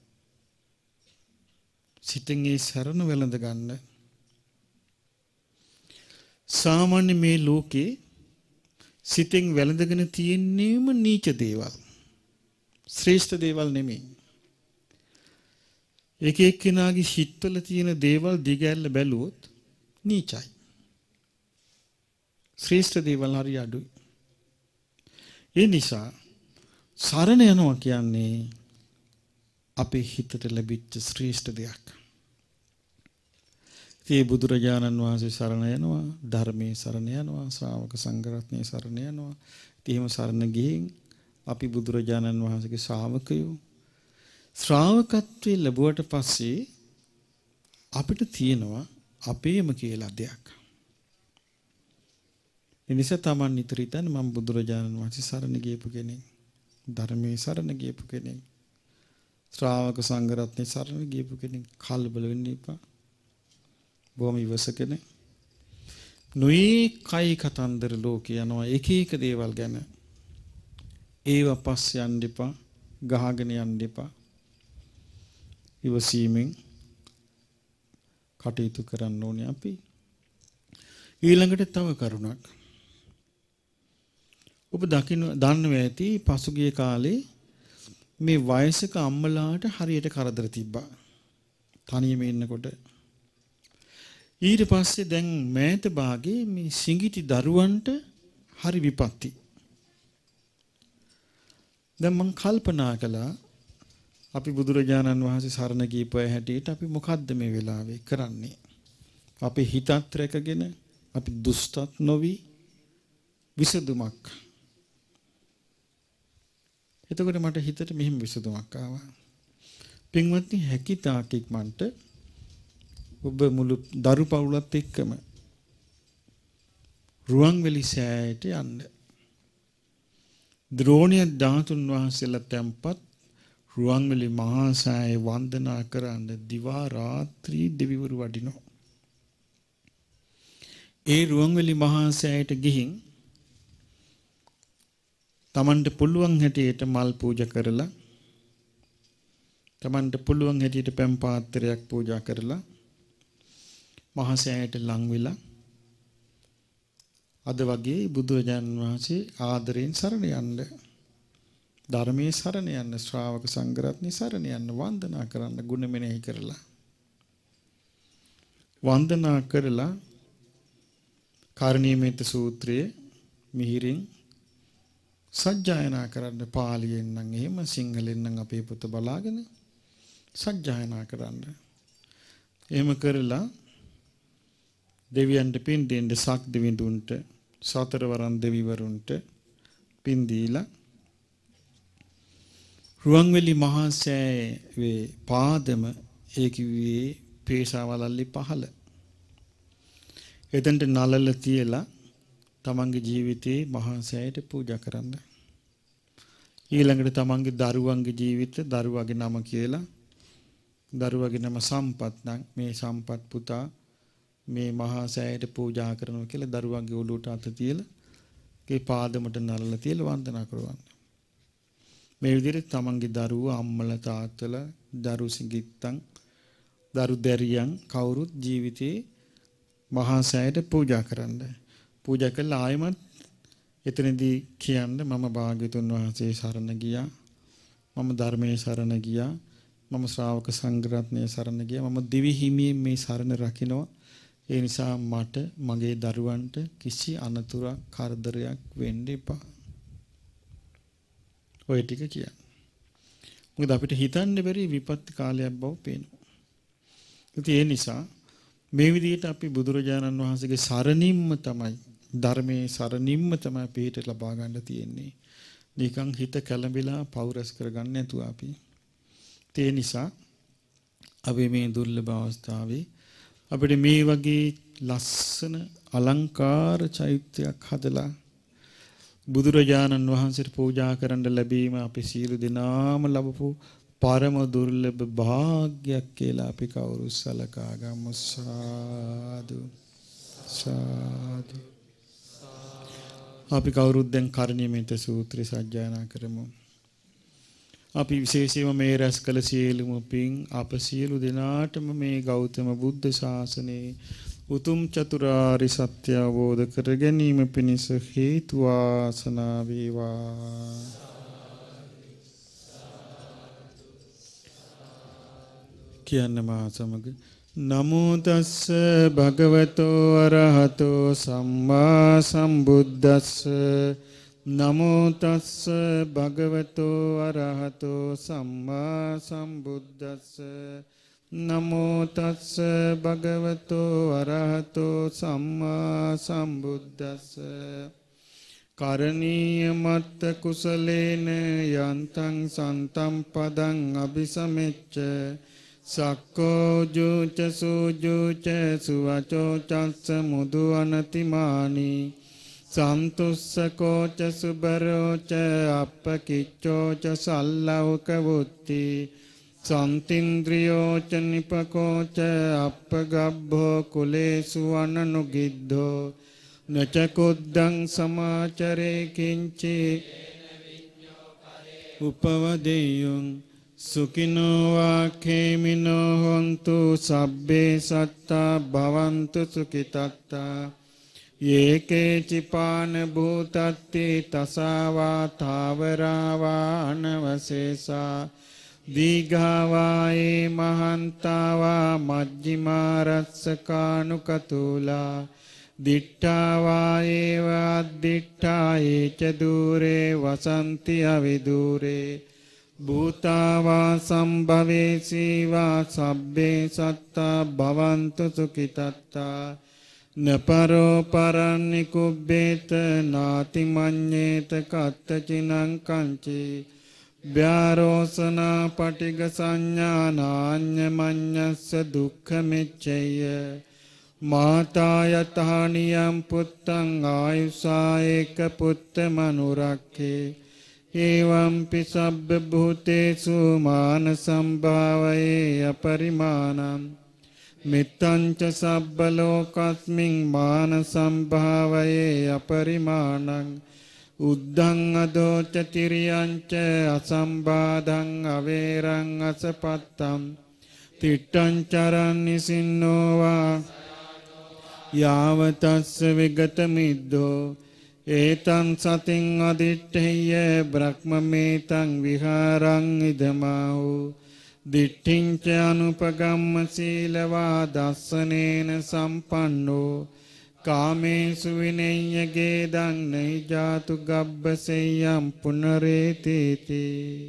සිතින් ඒ සරණ වැළඳ ගන්න. සාමාන්‍ය මේ ලෝකේ සිතෙන් වැළඳගෙන තියෙන්නේම නීච දේවල්. ශ්‍රේෂ්ඨ දේවල් නෙමෙයි. එක එක්කෙනාගේ හිතවල තියෙන දේවල් දිගැල්ල බැලුවොත් නීචයි. ශ්‍රේෂ්ඨ දේවල් හරි අඩුයි. ඒ නිසා සරණ යනවා කියන්නේ අපේ හිතට ලැබිච්ච ශ්‍රේෂ්ඨ දෙයක්. ඒ බුදුරජාණන් වහන්සේ සරණ යනවා, ධර්මයේ සරණ යනවා, ශ්‍රාවක සංඝ රත්නයේ සරණ යනවා. එහෙම සරණ ගිහින් අපි බුදුරජාණන් වහන්සේගේ ශ්‍රාවකයෝ. ශ්‍රාවකත්වයේ ලැබුවට පස්සේ අපිට තියෙනවා අපේම කියලා දෙයක්. ඒ නිසා තමන් නිතර හිතන්නේ මම බුදුරජාණන් වහන්සේ සරණ ගියපු කෙනෙක්, ධර්මයේ සරණ ගියපු කෙනෙක්, ශ්‍රාවක සංඝ රත්නයේ සරණ ගියපු කෙනෙක්. කලබල වෙන්න එපා. බොහොම ඉවසගෙන නොයේ කයි කතන්දර ලෝකේ යනවා එක එක දේවල් ගැන. ඒව පස්සේ යන්න එපා, ගහගෙන යන්න එපා. ඉවසීමෙන් කටයුතු කරන්න ඕනේ අපි. ඊළඟට තව කරුණක්. ඔබ දකින්න දන්නවා ඇති පසුගිය කාලේ මේ වයසක අම්මලාට හරියට කරදර තිබ්බා. තනියම ඉන්නකොට. ඊට පස්සේ දැන් මෑත භාගයේ මේ සිඟිති දරුවන්ට හරි විපත්ති. දැන් මං කල්පනා කළා අපි බුදුරජාණන් වහන්සේ සරණ ගියපය හැටියට අපි මොකද්ද මේ වෙලාවේ කරන්නේ? අපි හිතත් රැකගෙන අපි දුෂ්ටත් නොවි විසදුමක්. එතකොට මට හිතට මෙහෙම විසදුමක් ආවා. පින්වත්නි හැකිතාක් ඉක්මනට ඔබ මුළු දරු පවුලත් එක්කම රුවන්වැලි සෑයට යන්න. ද්‍රෝණිය ධාතුන් වහන්සේලා තැන්පත් රුවන්වැලි මහා සෑය වන්දනා කරන්න දිවා රාත්‍රී දෙවිවරු වඩිනවා. ඒ රුවන්වැලි මහා සෑයට ගිහින් තමන්ට පුළුවන් හැටියට මල් පූජා කරලා තමන්ට පුළුවන් හැටියට පැන් පාත්‍රයක් පූජා කරලා මහා සෑයට ලං වෙලා අද වගේ බුදුරජාණන් වහන්සේ ආදරයෙන් සරණ යන්න, ධර්මයේ සරණ යන්න, ශ්‍රාවක සංඝ රත්නයේ සරණ යන්න, වන්දනා කරන්න, ගුණ මෙනෙහි කරලා වන්දනා කරලා කාරණීයමෙත් සූත්‍රයේ මිහිරින් සජ්ජායනා කරන්න. පාලියෙන් නම් එහෙම, සිංහලෙන් නම් අපේ පොත බලාගෙන සජ්ජායනා කරන්න. එහෙම කරලා දෙවියන්ට පින් දෙන්න, සක් දෙවිඳුන්ට, සතරවරන් දෙවිවරුන්ට පින් දීලා රුවන්වැලි මහා සෑයේ පාදම ඒ කිව්වේ පේශාවලල්ලි පහළ. එතනට නලල තියලා තමන්ගේ ජීවිතේ මහා සෑයට පූජා කරන්න. ඊළඟට තමන්ගේ දරුවන්ගේ ජීවිත දරුවාගේ නම කියලා, දරුවාගේ නම සම්පත් නම් මේ සම්පත් පුතා මේ මහා සෑයට පූජා කරනවා කියලා දරුවන්ගේ ඔළුවට අත තියලා ඒ පාදමට නලල තියලා වන්දනා කරවන්න. මේ විදිහට තමන්ගේ දරුවෝ අම්මලා තාත්තලා දරු සිඟිත්තන් දරු දැරියන් කවුරුත් ජීවිතේ මහා සෑයට පූජා කරන්න. පූජා කළා ආයමත් එතනදී කියන්න මම භාග්‍යතුන් වහන්සේ සරණ ගියා, මම ධර්මයේ සරණ ගියා, මම ශ්‍රාවක සංඝ රත්නයේ සරණ ගියා, මම දිවි හිමියෙන් මේ සරණ රකින්නවා. ඒ නිසා මට මගේ දරුවන්ට කිසි අනතුරක් කරදරයක් වෙන්න එපා. ඔය ටික කියන්නේ. මොකද අපිට හිතන්න බැරි විපත්ති කාලයක් බව පේනවා. ඉතින් ඒ නිසා මේ විදිහට අපි බුදුරජාණන් වහන්සේගේ සරණින්ම තමයි, ධර්මයේ සරණින්ම තමයි පිහිට ලබා ගන්න තියෙන්නේ. නිකන් හිත කැළඹිලා පෞරස් කරගන්න නැතුව අපි. ඒ නිසා අපි මේ දුර්ලභ අවස්ථාවේ අපිට මේ වගේ ලස්සන අලංකාර චෛත්‍යයක් හදලා බුදුරජාණන් වහන්සේට පූජා කරන්න ලැබීම අපි සියලු දෙනාම ලැබපු පරම දුර්ලභ භාග්යක් කියලා අපි කවුරු සලකා ගමු. සාදු සාදු. අපි කවුරුත් දැන් කරණීයමෙත සූත්‍රය සජ්ජායනා කරමු. අපි විශේෂයෙන්ම මේ රැස් කළ සියලුම පින් අප සියලු දෙනාටම මේ ගෞතම බුද්ධ ශාසනයේ උතුම් චතුරාරි සත්‍ය අවබෝධ කර ගැනීම පිණිස හේතු වාසනා වේවා. කියන්න මා සමග නමෝ තස්ස භගවතෝ අරහතෝ සම්මා සම්බුද්දස්ස නමෝ තස්ස භගවතෝ අරහතෝ සම්මා සම්බුද්දස්ස නමෝ තස්ස භගවතෝ අරහතෝ සම්මා සම්බුද්දස්ස කරණීය මත්ත කුසලේන යන්තං සන්තම් පදං අபிසමෙච්ච සක්කෝ ජුච සුජුච සුවචෝ චස්ස මුදු අනතිමානි සන්තුස්සකෝ ච සුබරෝ ච අප්පකිච්චෝ ච සල්ලවක වුත්ති සන්තින්ද්‍රියෝ ච නිපකෝ ච අප්පගබ්බෝ කුලේසු අනනුගිද්ධෝ නච කුද්දං සමාචරේ කිංචි උපවදෙය්‍යං සුඛිනෝ වාඛේමිනෝ හොන්තු සබ්බේ සත්තා භවන්තු සුඛිතත්තා යේකේචි පාන භූතත්ති තසාවා තාවරාවා අනවසේසා දීඝාවායේ මහන්තාවා මජ්ජිමා රස්සකානුකතුලා දිට්ඨාවායේ වාද්දිට්ඨායේ ච දූරේ වසන්ති අවිදූරේ භූතාවා සම්භවේසීවා සබ්බේ සත්තා භවන්තු සුඛිතත්තා නපරෝ පරන්නි කුබ්බේත නාති මඤ්ඤේත කත්තචිනං කංචි ව්‍යාරෝසනා පටිග සංඥානාඤ්ඤ මඤ්ඤස්ස දුක්ඛ මෙච්චය මාතා යතහානියම් පුත්තං ආයුසා ඒක පුත්ත මනුරක්ඛේ එවම්පි සබ්බ භූතේසු මාන සම්භාවයේ අපරිමාණං මිත්තං ච සබ්බ ලෝකස්මින් මාන සම්භාවයේ අපරිමාණං උද්ධං අදෝ ච තිරියං ච අසම්බාධං අවේරං අසපත්තං තිට්ඨං චරන් නිසින්නෝවා යාවතස්ස විගත මිද්දෝ ඒතං සතින් අදිට්ඨිය බ්‍රහ්මමේතං විහාරං ඉදමාහු දිට්ඨිං ච අනුපගම්ම සීලවා දස්සනේන සම්පන්නෝ කාමේසු විනෙය්‍ය ගේදං නහි ජාතු ගබ්බසෙය්‍යං පුනරේතේති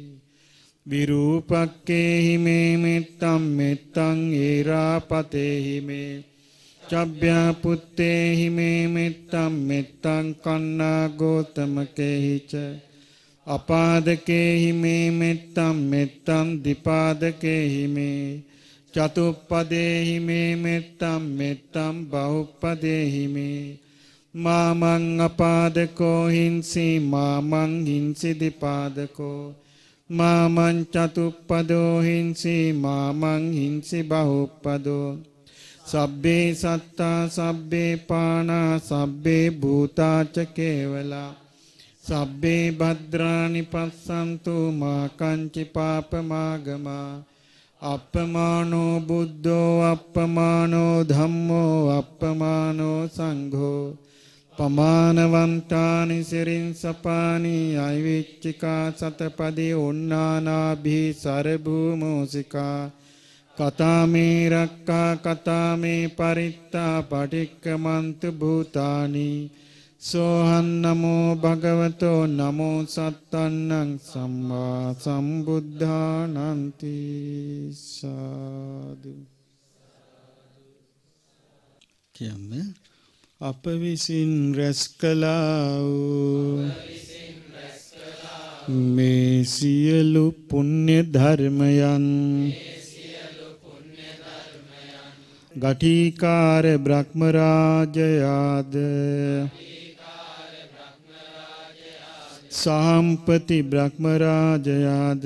විරූපක්කේහි මේ මෙත්තං මෙත්තං ඒරාපතේහි මේ චබ්බ්‍යා පුත්තේහි මේ මෙත්තං මෙත්තං කන්නා ගෝතමකේහි ච අපාදකේහි මේ මෙත්තං මෙත්තං දිපාදකේහි මේ චතුප්පදේහි මේ මෙත්තං මෙත්තං බහුප්පදේහි මේ මාමං අපාදකෝ හිංසි මාමං හිංසි දිපාදකෝ මාමං චතුප්පදෝ හිංසි මාමං හිංසි බහුප්පදෝ සබ්බේ සත්තා සබ්බේ පානා සබ්බේ භූතාච කේවලා සබ්බේ භද්‍රානි පස්සන්තු මා කංචි පාපමාගමා අප්පමානෝ බුද්ධෝ අප්පමානෝ ධම්මෝ අප්පමානෝ සංඝෝ පමානවන්තානි සිරින් සපානි අයිවිච්චිකා සතපදී උන්නානාභී සරභූමෝසිකා කතාමේ රක්කා කතාමේ පරිත්තා පටික්කමන්තු භූතානි සෝහන් නමෝ භගවතෝ නමෝ සත්තන්නං සම්මා සම්බුද්ධානන්ති සාදු කියන්නේ අප විසින් රැස් කළා වූ මේ සියලු පුණ්‍ය ධර්මයන් ගටිකාර බ්‍රහ්ම රාජයාද සාම්පති බ්‍රහ්ම රාජයාද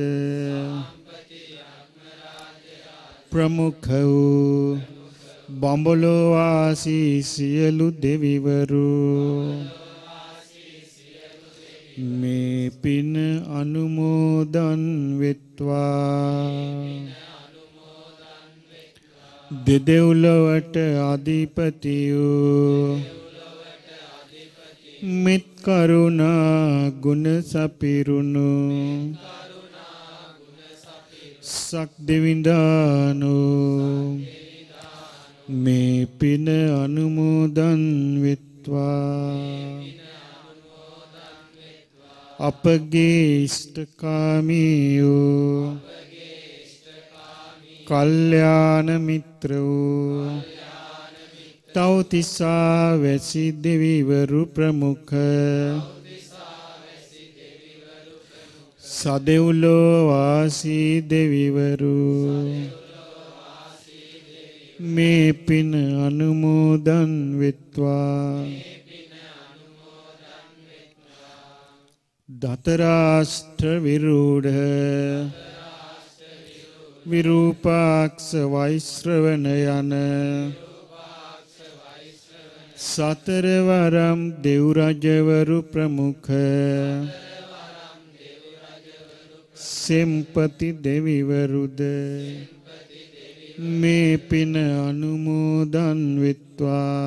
ප්‍රමුඛ වූ බඹලෝ වාසී සියලු දෙවිවරු මේ පින අනුමෝදන් වෙත්වා දෙදෙව්ලොවට අධිපතියෝ මිත් කරුණා ගුණ සපිරුණු සක් දෙවිඳානෝ මේ පින අනුමෝදන් වෙත්වා අපගේ ඉෂ්ඨකාමියෝ කල්යාණ මිත්‍රෝ තවතිසා වැසි දෙවිවරු ප්‍රමුඛ සදෙව්ලෝ වාසී දෙවිවරු මේ පින අනුමෝදන් වෙත්වා දතරාෂ්ට්‍ර විරූඪ විරූපාක්ෂ වෛශ්‍රවණ යන සතරවරම් දෙව් රජවරු ප්‍රමුඛ සෙම්පති දෙවිවරුද මේ පින අනුමෝදන් වෙත්වා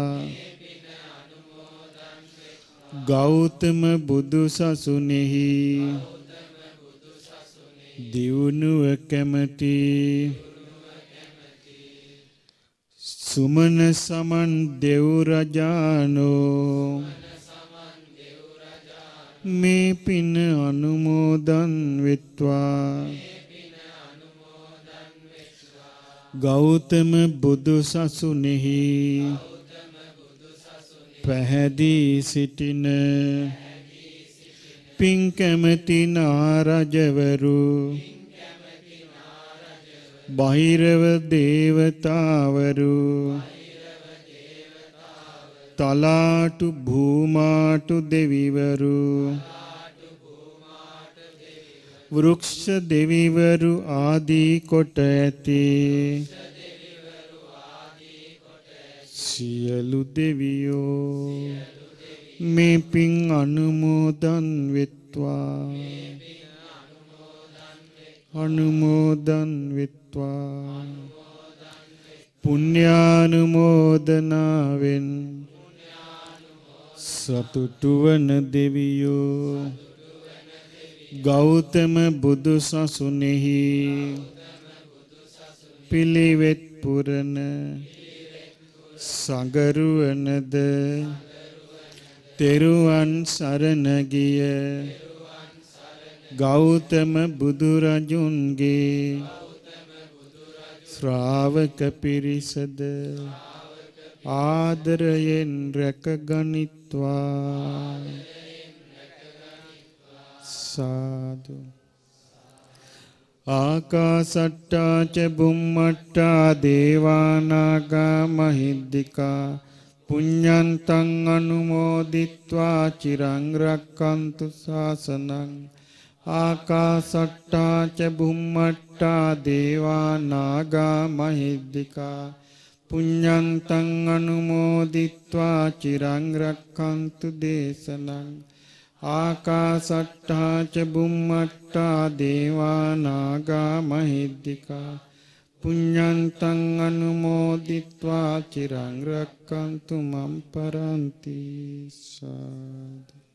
ගෞතම බුදු සසුනේහි දියුණුව කැමැති සුමන සමන් දෙව් රජානෝ මේ පින අනුමෝදන් වෙත්වා ගෞතම බුදු සසුනේහි පැහැදී සිටින පින් කැමැති නාරජවරු බහිරව දේවතාවරු තලාටු භූමාටු දෙවිවරු වෘක්ෂ දෙවිවරු ආදී කොට ඇති සියලු දෙවියෝ මේ පින් අනුමෝදන් වෙත්වා අනුමෝදන් වෙත්වා පුණ්‍යානුමෝදනාවෙන් සතුටු වන දෙවියෝ ගෞතම බුදු සසුනේහි පිළිවෙත් පුරන සඟරුවනද තෙරුවන් සරණ ගිය ගෞතම බුදුරජුන්ගේ ශ්‍රාවක පිරිසද ආදරයෙන් රැකගනිත්වා සාදු ආකාසට්ටා ච බුම්මට්ටා දේවානාගා මහිද්దికා පුඤ්ඤන්තං අනුමෝදිත්වා චිරං රක්ඛන්තු ශාසනං ආකාසට්ටා ච බුම්මට්ටා දේවානාගා මහිද්దికා පුඤ්ඤන්තං අනුමෝදිත්වා චිරං රක්ඛන්තු දේශනං ආකාසට්ටා ච බුම්මට්ටා දේවානාගා මහිද්దికා පුඤ්ඤන්තං අනුමෝදිත්වා චිරං රක්ඛන්තු මම් පරන්ති සාදු